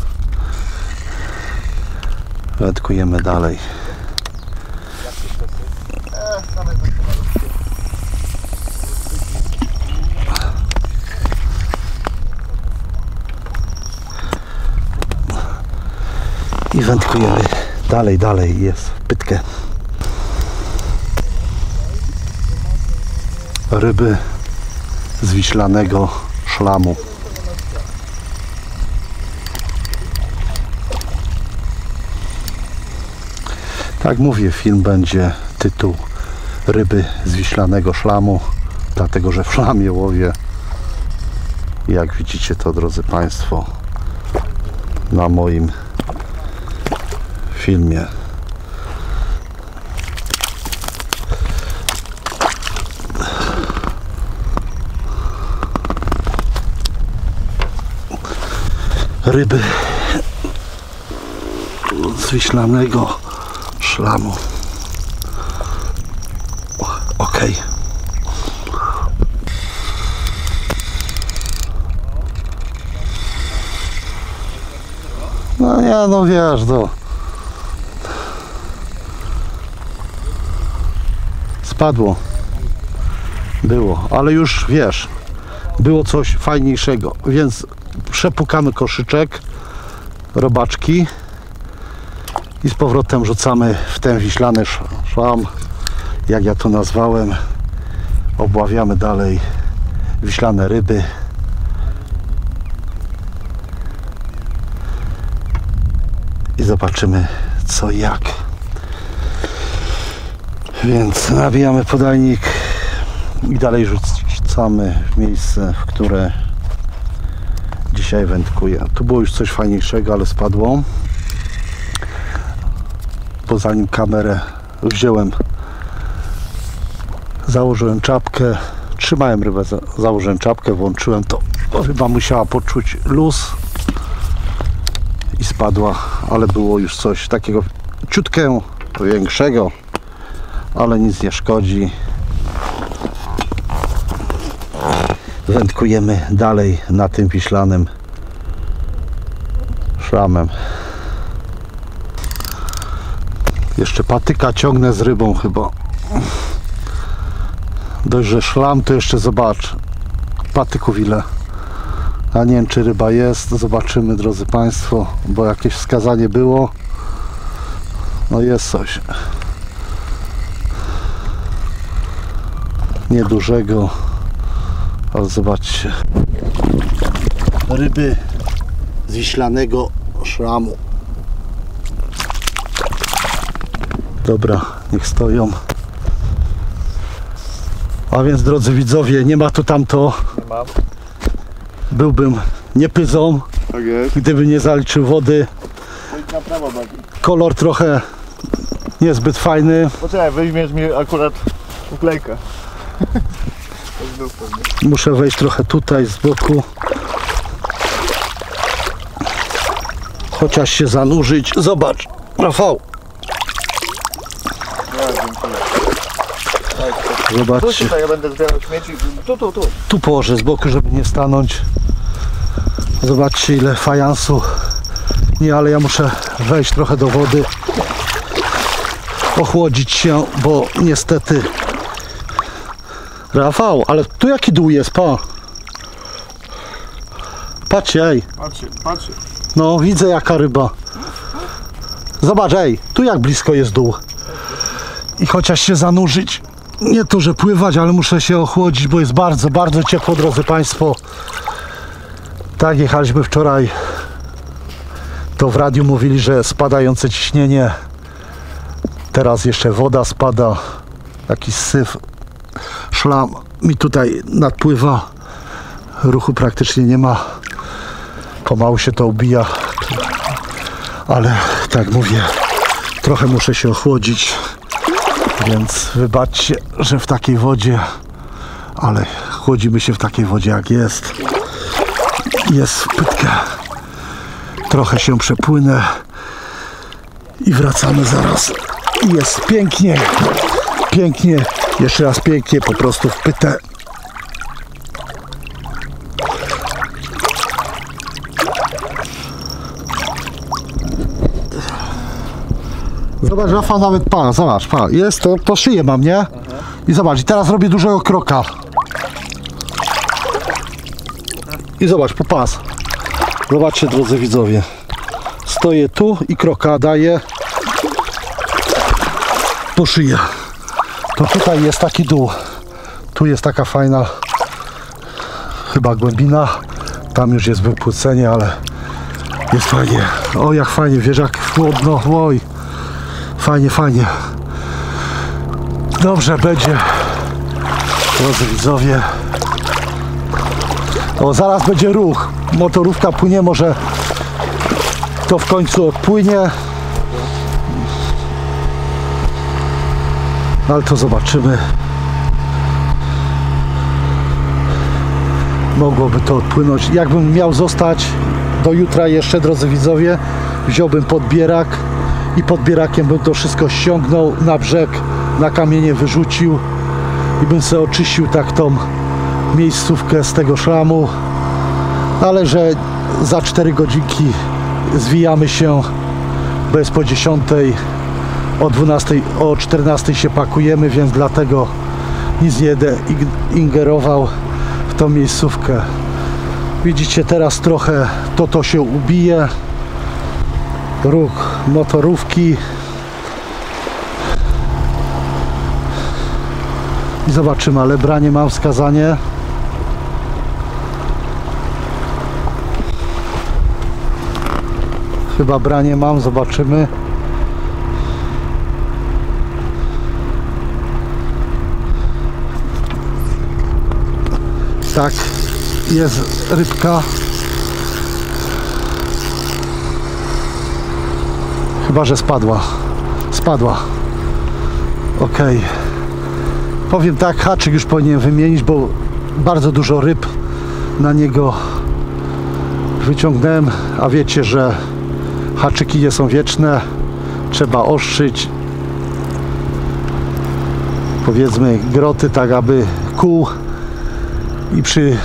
S1: wędkujemy dalej. I wędkujemy dalej, dalej, jest w pytkę. Ryby z wiślanego szlamu. Tak mówię, film będzie tytuł Ryby z wiślanego szlamu, dlatego że w szlamie łowię. Jak widzicie to, drodzy Państwo, na moim filmie. Ryby z wiślanego szlamu. Ok. No ja, no wiesz, no. Spadło. Było, ale już wiesz, było coś fajniejszego, więc przepukamy koszyczek, robaczki i z powrotem rzucamy w ten wiślany szlam, jak ja to nazwałem. Obławiamy dalej wiślane ryby. I zobaczymy co i jak. Więc nabijamy podajnik i dalej rzucamy w miejsce, w które dzisiaj wędkuję. Tu było już coś fajniejszego, ale spadło. Bo zanim kamerę wziąłem, założyłem czapkę, trzymałem rybę, założyłem czapkę, włączyłem to, ryba musiała poczuć luz i spadła, ale było już coś takiego ciutkę większego, ale nic nie szkodzi. Wędkujemy dalej na tym wiślanym szlamem. Jeszcze patyka ciągnę z rybą chyba. Dość, że szlam, to jeszcze zobacz patyków ile. A nie wiem czy ryba jest, zobaczymy drodzy Państwo, bo jakieś wskazanie było. No jest coś. Niedużego, ale zobaczcie. Ryby z wiślanego szlamu. Dobra, niech stoją. A więc drodzy widzowie, nie ma to tamto.
S2: Nie mam.
S1: Byłbym niepyzą,
S2: Tak jest.
S1: gdyby nie zaliczył wody.
S2: Idź na prawo bardziej.
S1: Kolor trochę niezbyt fajny.
S2: Poczekaj, weźmiesz mi akurat uklejkę.
S1: Muszę wejść trochę tutaj z boku. Chociaż się zanurzyć. Zobacz, Rafał.
S2: Ja, dziękuję. Tu
S1: Zobaczcie.
S2: tutaj ja będę zbierał śmieci. Tu, tu, tu.
S1: Tu położę z boku, żeby nie stanąć. Zobaczcie, ile fajansu. Nie, ale ja muszę wejść trochę do wody. Ochłodzić się, bo niestety... Rafał, ale tu jaki dół jest, pa. Patrzcie, ej.
S2: Patrzcie, patrzcie.
S1: No, widzę jaka ryba. Zobacz, ej, tu jak blisko jest dół. I chociaż się zanurzyć, nie to, że pływać, ale muszę się ochłodzić, bo jest bardzo, bardzo ciepło, drodzy Państwo. Tak, jechaliśmy wczoraj. To w radiu mówili, że spadające ciśnienie. Teraz jeszcze woda spada. Jakiś syf. Szlam mi tutaj nadpływa. Ruchu praktycznie nie ma. Pomału się to ubija. Ale tak mówię, trochę muszę się ochłodzić. Więc wybaczcie, że w takiej wodzie, ale chłodzimy się w takiej wodzie jak jest. Jest w pytkę. Trochę się przepłynę i wracamy zaraz. Jest pięknie, pięknie, jeszcze raz pięknie, po prostu w pytę. Zobacz, Rafa, nawet pa, zobacz, pa, jest to, po szyję mam, nie? I zobacz, i teraz robię dużego kroka. I zobacz, po pas. Zobaczcie, drodzy widzowie. Stoję tu i kroka daję po szyję. To tutaj jest taki dół. Tu jest taka fajna chyba głębina. Tam już jest wypłycenie, ale jest fajnie. O, jak fajnie, wiesz, jak chłodno. Oj. Fajnie, fajnie. Dobrze będzie, drodzy widzowie. O, zaraz będzie ruch. Motorówka płynie, może to w końcu odpłynie. Ale to zobaczymy. Mogłoby to odpłynąć. Jakbym miał zostać do jutra jeszcze, drodzy widzowie, wziąłbym podbierak i podbierakiem bym to wszystko ściągnął na brzeg, na kamienie wyrzucił i bym sobie oczyścił tak tą miejscówkę z tego szlamu. Ale że za cztery godzinki zwijamy się, bo jest po dziesiątej, o dwunastej, o czternastej się pakujemy, więc dlatego nic nie będę ingerował w tą miejscówkę. Widzicie, teraz trochę to to się ubije. Ruch motorówki. I zobaczymy, ale branie mam wskazanie. Chyba branie mam, zobaczymy. Tak, jest rybka. Chyba że spadła. Spadła. Ok. Powiem tak, haczyk już powinienem wymienić, bo bardzo dużo ryb na niego wyciągnąłem, a wiecie, że haczyki nie są wieczne. Trzeba ostrzyć, powiedzmy, groty, tak aby kół, i przy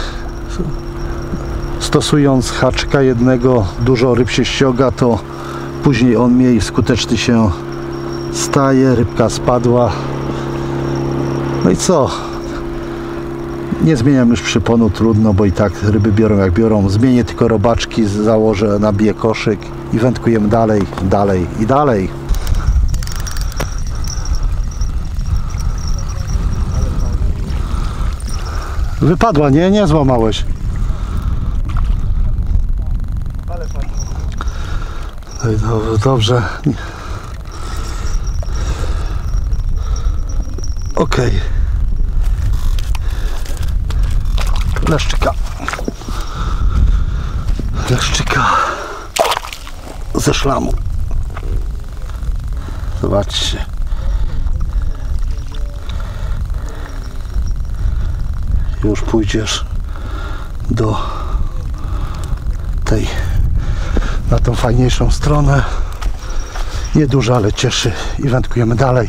S1: stosując haczyka jednego dużo ryb się ściąga, to później on mniej skuteczny się staje. Rybka spadła. No i co? Nie zmieniam już przyponu, trudno, bo i tak ryby biorą jak biorą. Zmienię tylko robaczki, założę, nabiję koszyk i wędkujemy dalej, dalej i dalej. Wypadła, nie? Nie złamałeś.
S2: Ale fajnie.
S1: No i dobrze, dobrze. Okej. Okay. Leszczyka. Leszczyka ze szlamu. Zobaczcie. Już pójdziesz do tej, na tą fajniejszą stronę. Niedużo, ale cieszy i wędkujemy dalej.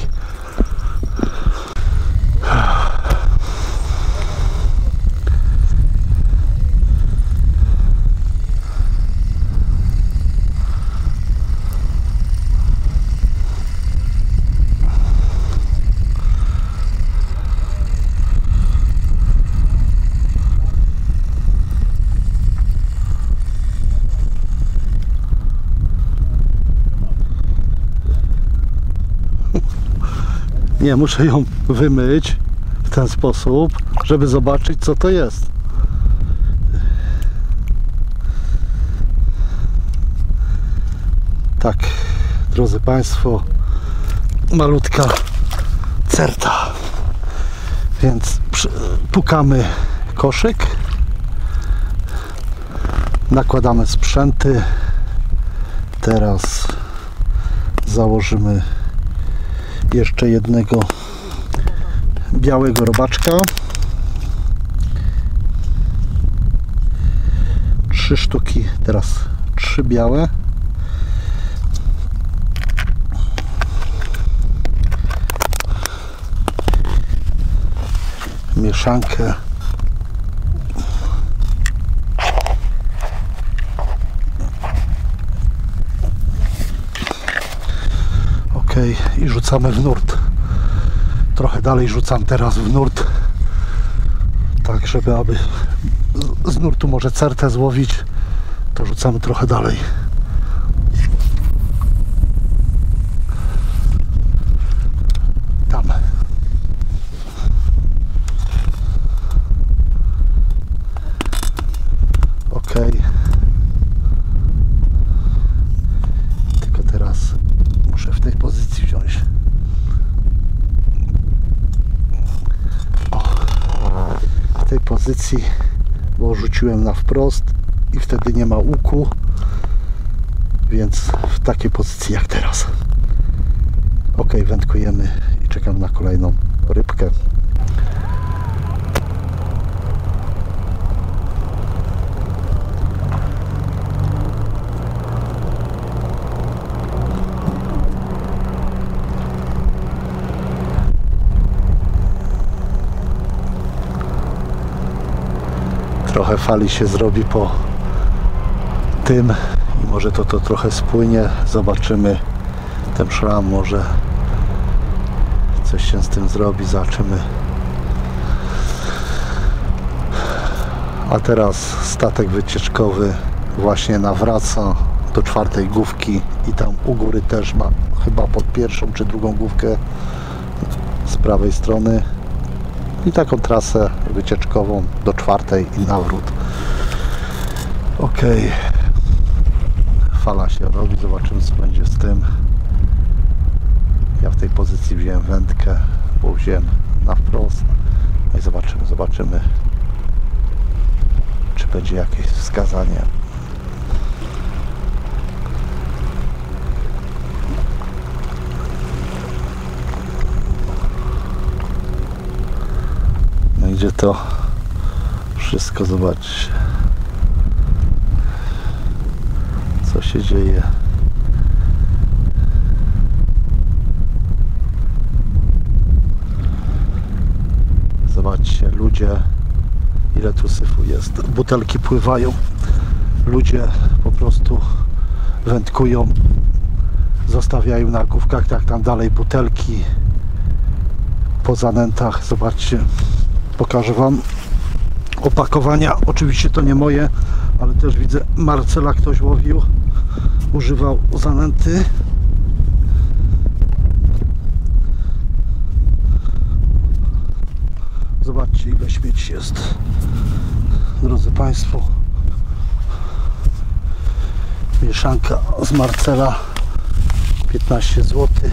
S1: Nie, muszę ją wymyć w ten sposób, żeby zobaczyć, co to jest. Tak, drodzy Państwo, malutka certa. Więc pukamy koszyk, nakładamy sprzęty. Teraz założymy jeszcze jednego białego robaczka. Trzy sztuki, teraz trzy białe. Mieszankę. Ok, i rzucamy w nurt. Trochę dalej rzucam teraz w nurt, tak żeby aby z nurtu może certę złowić, to rzucamy trochę dalej. Tam. Ok. Tylko teraz muszę w tej pozycji wziąć. O, w tej pozycji, bo rzuciłem na wprost i wtedy nie ma łuku, więc w takiej pozycji jak teraz. Ok, wędkujemy i czekam na kolejną rybkę. Trochę fali się zrobi po tym i może to, to trochę spłynie. Zobaczymy ten szram, może coś się z tym zrobi, zobaczymy. A teraz statek wycieczkowy właśnie nawraca do czwartej główki i tam u góry też ma chyba pod pierwszą czy drugą główkę z prawej strony. I taką trasę wycieczkową do czwartej i nawrót. Ok, fala się robi, zobaczymy co będzie z tym. Ja w tej pozycji wziąłem wędkę, bo wziąłem na wprost. No i zobaczymy, zobaczymy czy będzie jakieś wskazanie. Idzie to wszystko, zobaczcie co się dzieje. Zobaczcie, ludzie, ile tu syfu jest, butelki pływają, ludzie po prostu wędkują, zostawiają na główkach, tak tam dalej butelki po zanętach. Zobaczcie, pokażę Wam opakowania. Oczywiście to nie moje, ale też widzę Marcela ktoś łowił, używał zanęty. Zobaczcie, ile śmieci jest, drodzy Państwo. Mieszanka z Marcela piętnaście złotych.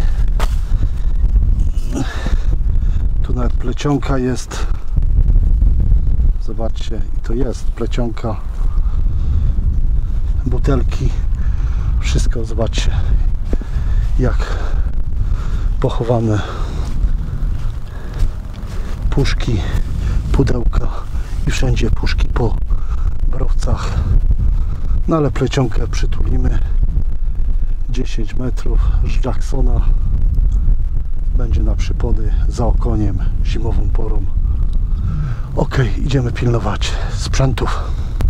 S1: Tu nawet plecionka jest. Zobaczcie, i to jest plecionka. Butelki. Wszystko, zobaczcie, jak pochowane. Puszki, pudełka i wszędzie puszki po browcach. No ale plecionkę przytulimy. dziesięć metrów z Jacksona. Będzie na przypody za okoniem zimową porą. Ok, idziemy pilnować sprzętów.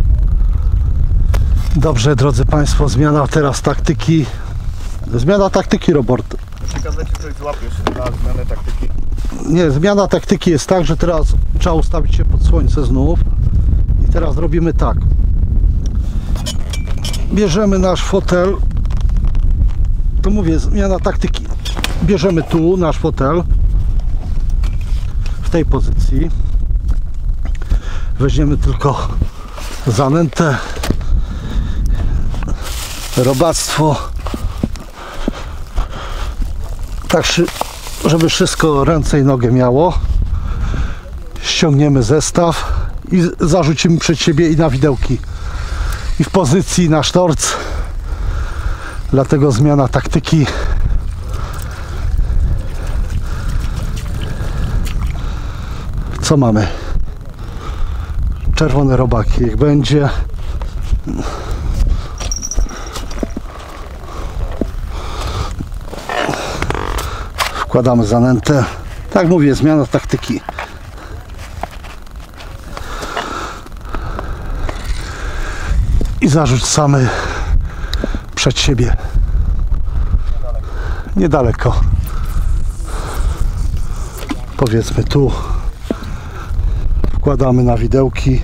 S1: Dobrze, drodzy Państwo, zmiana teraz taktyki. Zmiana taktyki, Robert.
S2: Przekazać ci coś złapiesz na zmianę taktyki.
S1: Nie, zmiana taktyki jest tak, że teraz trzeba ustawić się pod słońce znów. I teraz robimy tak. Bierzemy nasz fotel. To mówię, zmiana taktyki. Bierzemy tu nasz fotel. W tej pozycji. Weźmiemy tylko zanętę. Robactwo. Tak, żeby wszystko ręce i nogę miało. Ściągniemy zestaw i zarzucimy przed siebie i na widełki. I w pozycji na sztorc. Dlatego zmiana taktyki. Co mamy? Czerwone robaki, jak będzie. Wkładamy zanętę. Tak mówię, zmiana taktyki. I zarzucamy przed siebie. Niedaleko. Powiedzmy tu. Wkładamy na widełki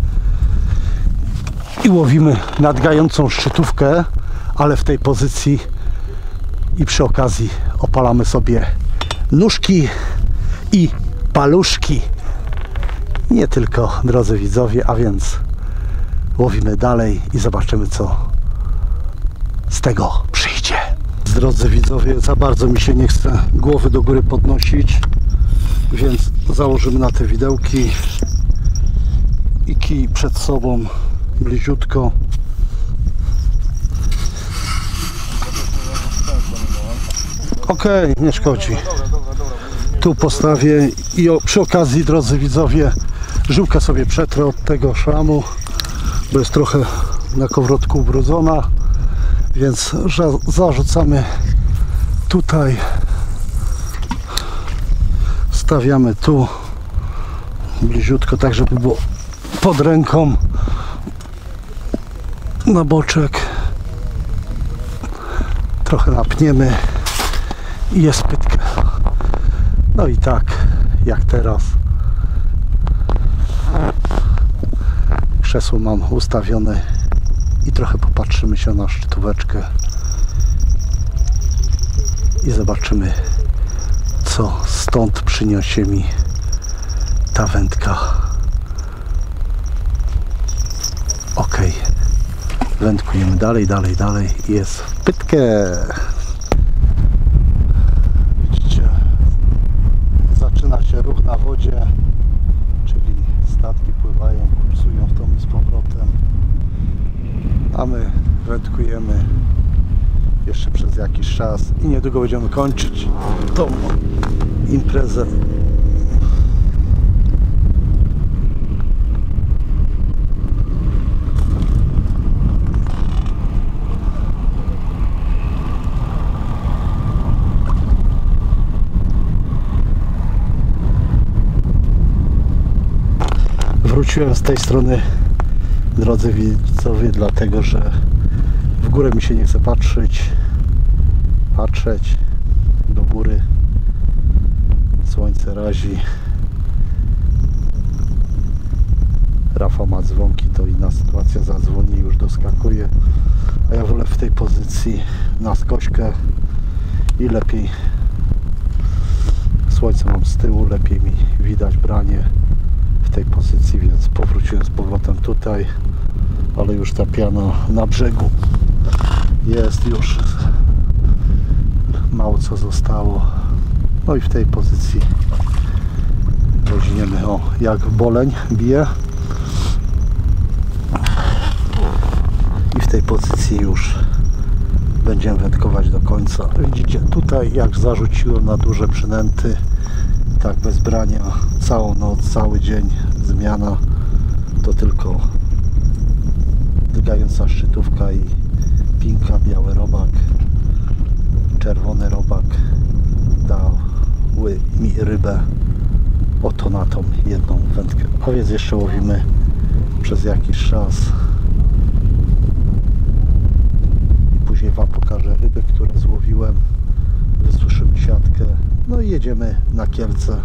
S1: i łowimy nadgającą szczytówkę, ale w tej pozycji i przy okazji opalamy sobie nóżki i paluszki. Nie tylko, drodzy widzowie, a więc łowimy dalej i zobaczymy, co z tego przyjdzie. Drodzy widzowie, za bardzo mi się nie chce głowy do góry podnosić, więc założymy na te widełki i kij przed sobą bliziutko. Okej, okay, nie szkodzi. Tu postawię i o, przy okazji, drodzy widzowie, żyłkę sobie przetrę od tego szlamu, bo jest trochę na kołowrotku ubrudzona, więc zarzucamy tutaj, stawiamy tu bliziutko, tak żeby było pod ręką, na boczek, trochę napniemy i jest pytka. No i tak jak teraz krzesło mam ustawione i trochę popatrzymy się na szczytóweczkę i zobaczymy, co stąd przyniesie mi ta wędka. Ok, wędkujemy dalej, dalej, dalej i jest w pytkę. Widzicie, zaczyna się ruch na wodzie, czyli statki pływają, kursują w tą i z powrotem, a my wędkujemy jeszcze przez jakiś czas i niedługo będziemy kończyć tą imprezę. Wróciłem z tej strony, drodzy widzowie, dlatego że w górę mi się nie chce patrzeć, patrzeć do góry. Słońce razi. Rafał ma dzwonki, to inna sytuacja, zadzwoni i już doskakuje. A ja wolę w tej pozycji na skośkę i lepiej słońce mam z tyłu, lepiej mi widać branie w tej pozycji, więc powróciłem z powrotem tutaj, ale już ta piana na brzegu Jest już mało co zostało. No i w tej pozycji weźmiemy, o, jak boleń bije. I w tej pozycji już będziemy wędkować do końca. Widzicie, tutaj jak zarzuciłem na duże przynęty, tak bez brania, całą noc, cały dzień, zmiana, to tylko drgająca szczytówka i pinka, biały robak, czerwony robak dały mi rybę oto na tą jedną wędkę. A więc jeszcze łowimy przez jakiś czas. Później Wam pokażę ryby, które złowiłem. Wysuszymy siatkę. No i jedziemy na Kielce.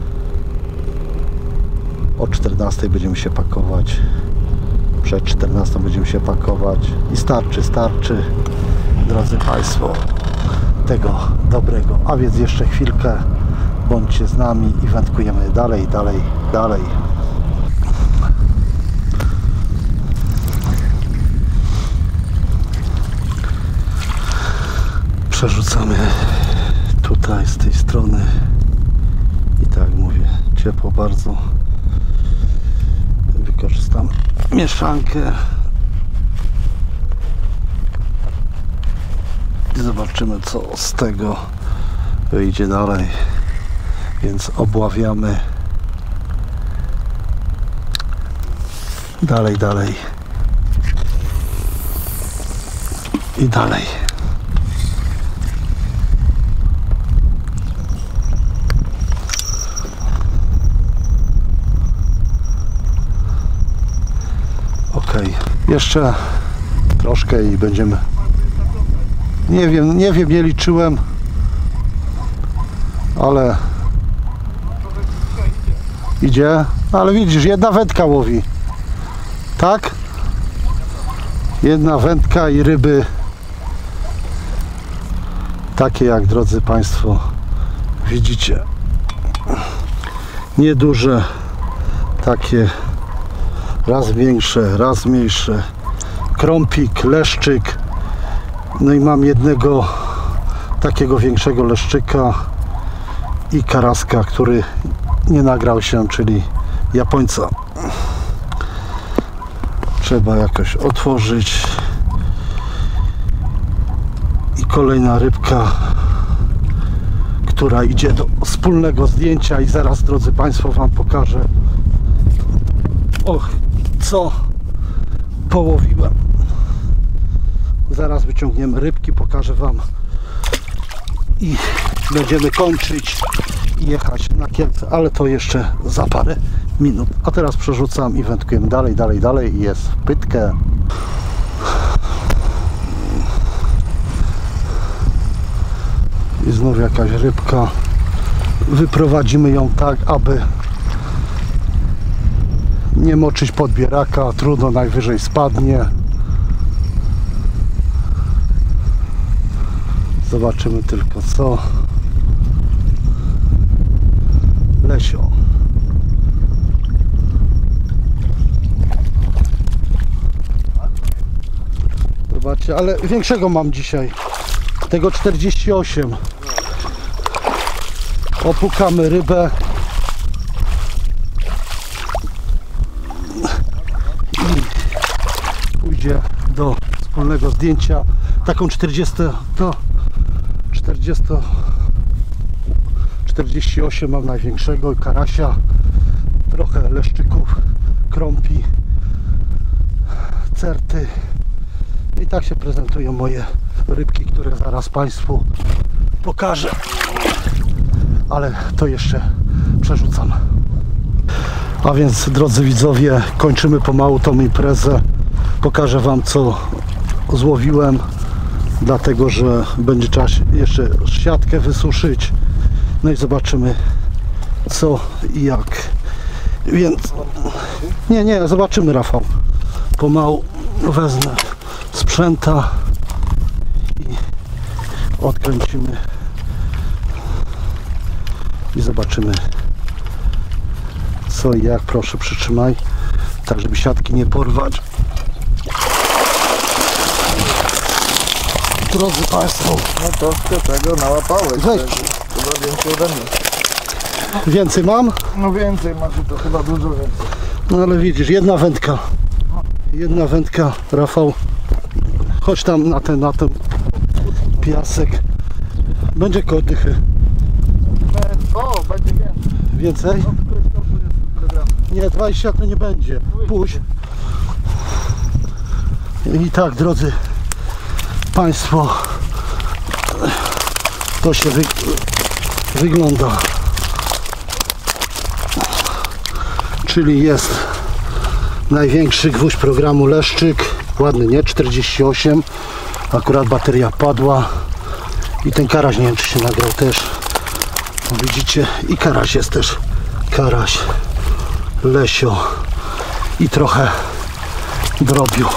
S1: O czternastej będziemy się pakować. Przed czternastą będziemy się pakować. I starczy, starczy, drodzy Państwo, tego dobrego. A więc jeszcze chwilkę bądźcie z nami i wędkujemy dalej, dalej, dalej. Przerzucamy tutaj z tej strony i tak mówię, ciepło bardzo. Wykorzystam mieszankę i zobaczymy, co z tego wyjdzie dalej. Więc obławiamy dalej, dalej i dalej. Ok, jeszcze troszkę i będziemy. Nie wiem, nie wiem, nie liczyłem, ale idzie, ale widzisz, jedna wędka łowi, tak? Jedna wędka i ryby takie, jak drodzy Państwo widzicie, nieduże, takie raz większe, raz mniejsze, krąpik, leszczyk. No i mam jednego takiego większego leszczyka i karaska, który nie nagrał się, czyli Japońca. Trzeba jakoś otworzyć. I kolejna rybka, która idzie do wspólnego zdjęcia i zaraz, drodzy Państwo, Wam pokażę, och, co połowiłem. Zaraz wyciągniemy rybki, pokażę Wam i będziemy kończyć i jechać na Kielce, ale to jeszcze za parę minut. A teraz przerzucam i wędkujemy dalej, dalej, dalej i jest w pytkę. I znów jakaś rybka. Wyprowadzimy ją tak, aby nie moczyć podbieraka. Trudno, najwyżej spadnie. Zobaczymy tylko, co. Lesio. Zobaczcie, ale większego mam dzisiaj. Tego czterdzieści osiem. Opukamy rybę. I pójdzie do wspólnego zdjęcia. Taką czterdzieści, no czterdzieści, czterdzieści osiem mam największego i karasia, trochę leszczyków, krąpi, certy. I tak się prezentują moje rybki, które zaraz Państwu pokażę. Ale to jeszcze przerzucam. A więc, drodzy widzowie, kończymy pomału tą imprezę. Pokażę Wam, co złowiłem, dlatego że będzie czas jeszcze siatkę wysuszyć. No i zobaczymy, co i jak. Więc nie, nie, zobaczymy, Rafał. Pomału wezmę sprzęta i odkręcimy i zobaczymy, co i jak. Proszę, przytrzymaj, tak żeby siatki nie porwać. drodzy Państwo.
S2: No troszkę tego nałapałeś.
S1: Weź.
S2: tego. Chyba więcej ode mnie.
S1: Więcej mam?
S2: No więcej macie, to chyba dużo więcej.
S1: No ale widzisz, jedna wędka. Jedna wędka, Rafał. Chodź tam na ten, na ten piasek. Będzie koło dychy.
S2: O, będzie więcej.
S1: Więcej?
S2: No, to jest dwadzieścia kilogramów.
S1: Nie, dwadzieścia to nie będzie. Puść. I tak, drodzy Państwo, to się wy... wygląda. Czyli jest największy gwóźdź programu Leszczyk. Ładny, nie? czterdzieści osiem. Akurat bateria padła. I ten karaś, nie wiem czy się nagrał też. No, widzicie? I karaś jest też. Karaś, lesio i trochę drobiu.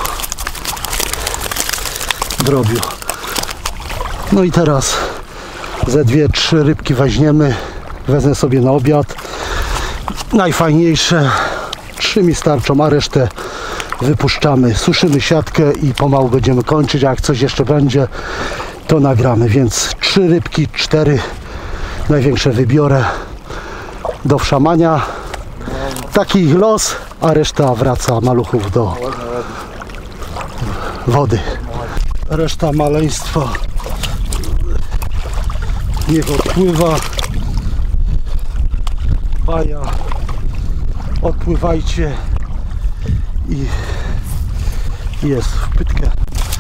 S1: Drobiu. No i teraz ze dwie, trzy rybki weźmiemy. Wezmę sobie na obiad. Najfajniejsze. Trzy mi starczą, a resztę wypuszczamy. Suszymy siatkę i pomału będziemy kończyć. A jak coś jeszcze będzie, to nagramy. Więc trzy rybki, cztery największe wybiorę do wszamania. Taki ich los, a reszta wraca maluchów do wody. Reszta maleństwa niech odpływa. Baja, odpływajcie i jest w pytkę.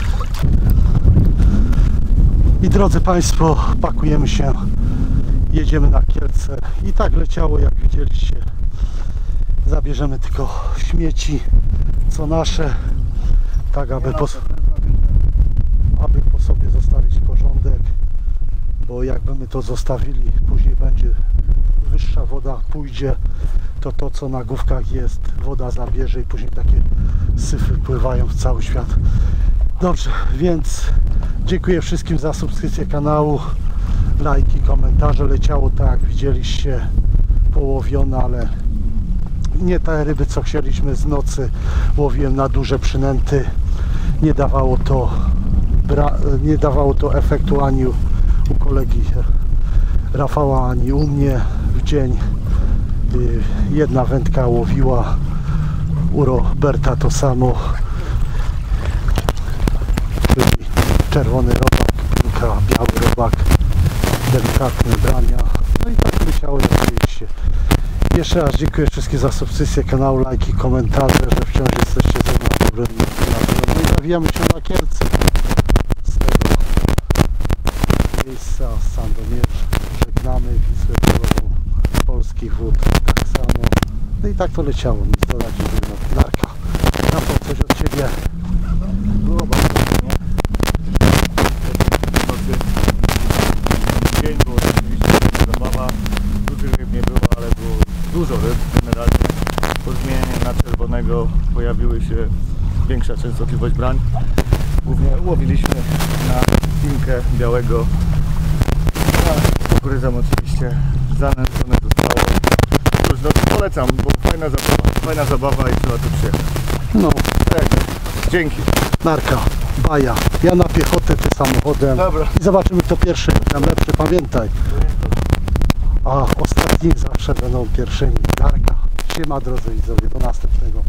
S1: I drodzy Państwo, pakujemy się, jedziemy na Kielce. I tak leciało, jak widzieliście. Zabierzemy tylko śmieci, co nasze, tak aby po, aby po sobie zostawić porządek, bo jakby my to zostawili, później będzie wyższa woda, pójdzie, to to co na główkach jest, woda zabierze i później takie syfy pływają w cały świat. Dobrze, więc dziękuję wszystkim za subskrypcję kanału, lajki, komentarze. Leciało tak jak widzieliście, połowione, ale nie te ryby co chcieliśmy z nocy. Łowiłem na duże przynęty, nie dawało to nie dawało to efektu ani u, u kolegi Rafała, ani u mnie w dzień. Jedna wędka łowiła, u Roberta to samo, czyli czerwony robak, kilka biały robak, delikatne brania. No i tak leciało, jak widzieliście. Jeszcze raz dziękuję wszystkim za subskrypcję kanału, lajki, komentarze, że wciąż jesteście ze mną dobrym nastrojem. No i nawijamy się na Kielce z tego miejsca, z Sandomierz. Żegnamy Wisłę Królową polskich wód, tak samo. No i tak to leciało, nic dodać nie było. Narka, Rafał, coś od Ciebie?
S2: Było bardzo fajnie. Dzień był oczywiście zabawa. Dużych ryb nie było, ale było dużo ryb generalnie. Po zmianie na czerwonego pojawiły się większa częstotliwość brań. Głównie łowiliśmy na pinkę białego. A kukurydzą oczywiście zanęcone zostało. Cóż, no polecam, bo fajna zabawa, fajna zabawa i trzeba tu przyjechać.
S1: No,
S2: Tak, dzięki.
S1: narka, baja. Ja na piechotę, Ty samochodem.
S2: Dobra.
S1: I zobaczymy kto pierwszy, tam lepszy, pamiętaj. A ostatni zawsze będą pierwszymi. Narka. Siema drodzy widzowie, do następnego.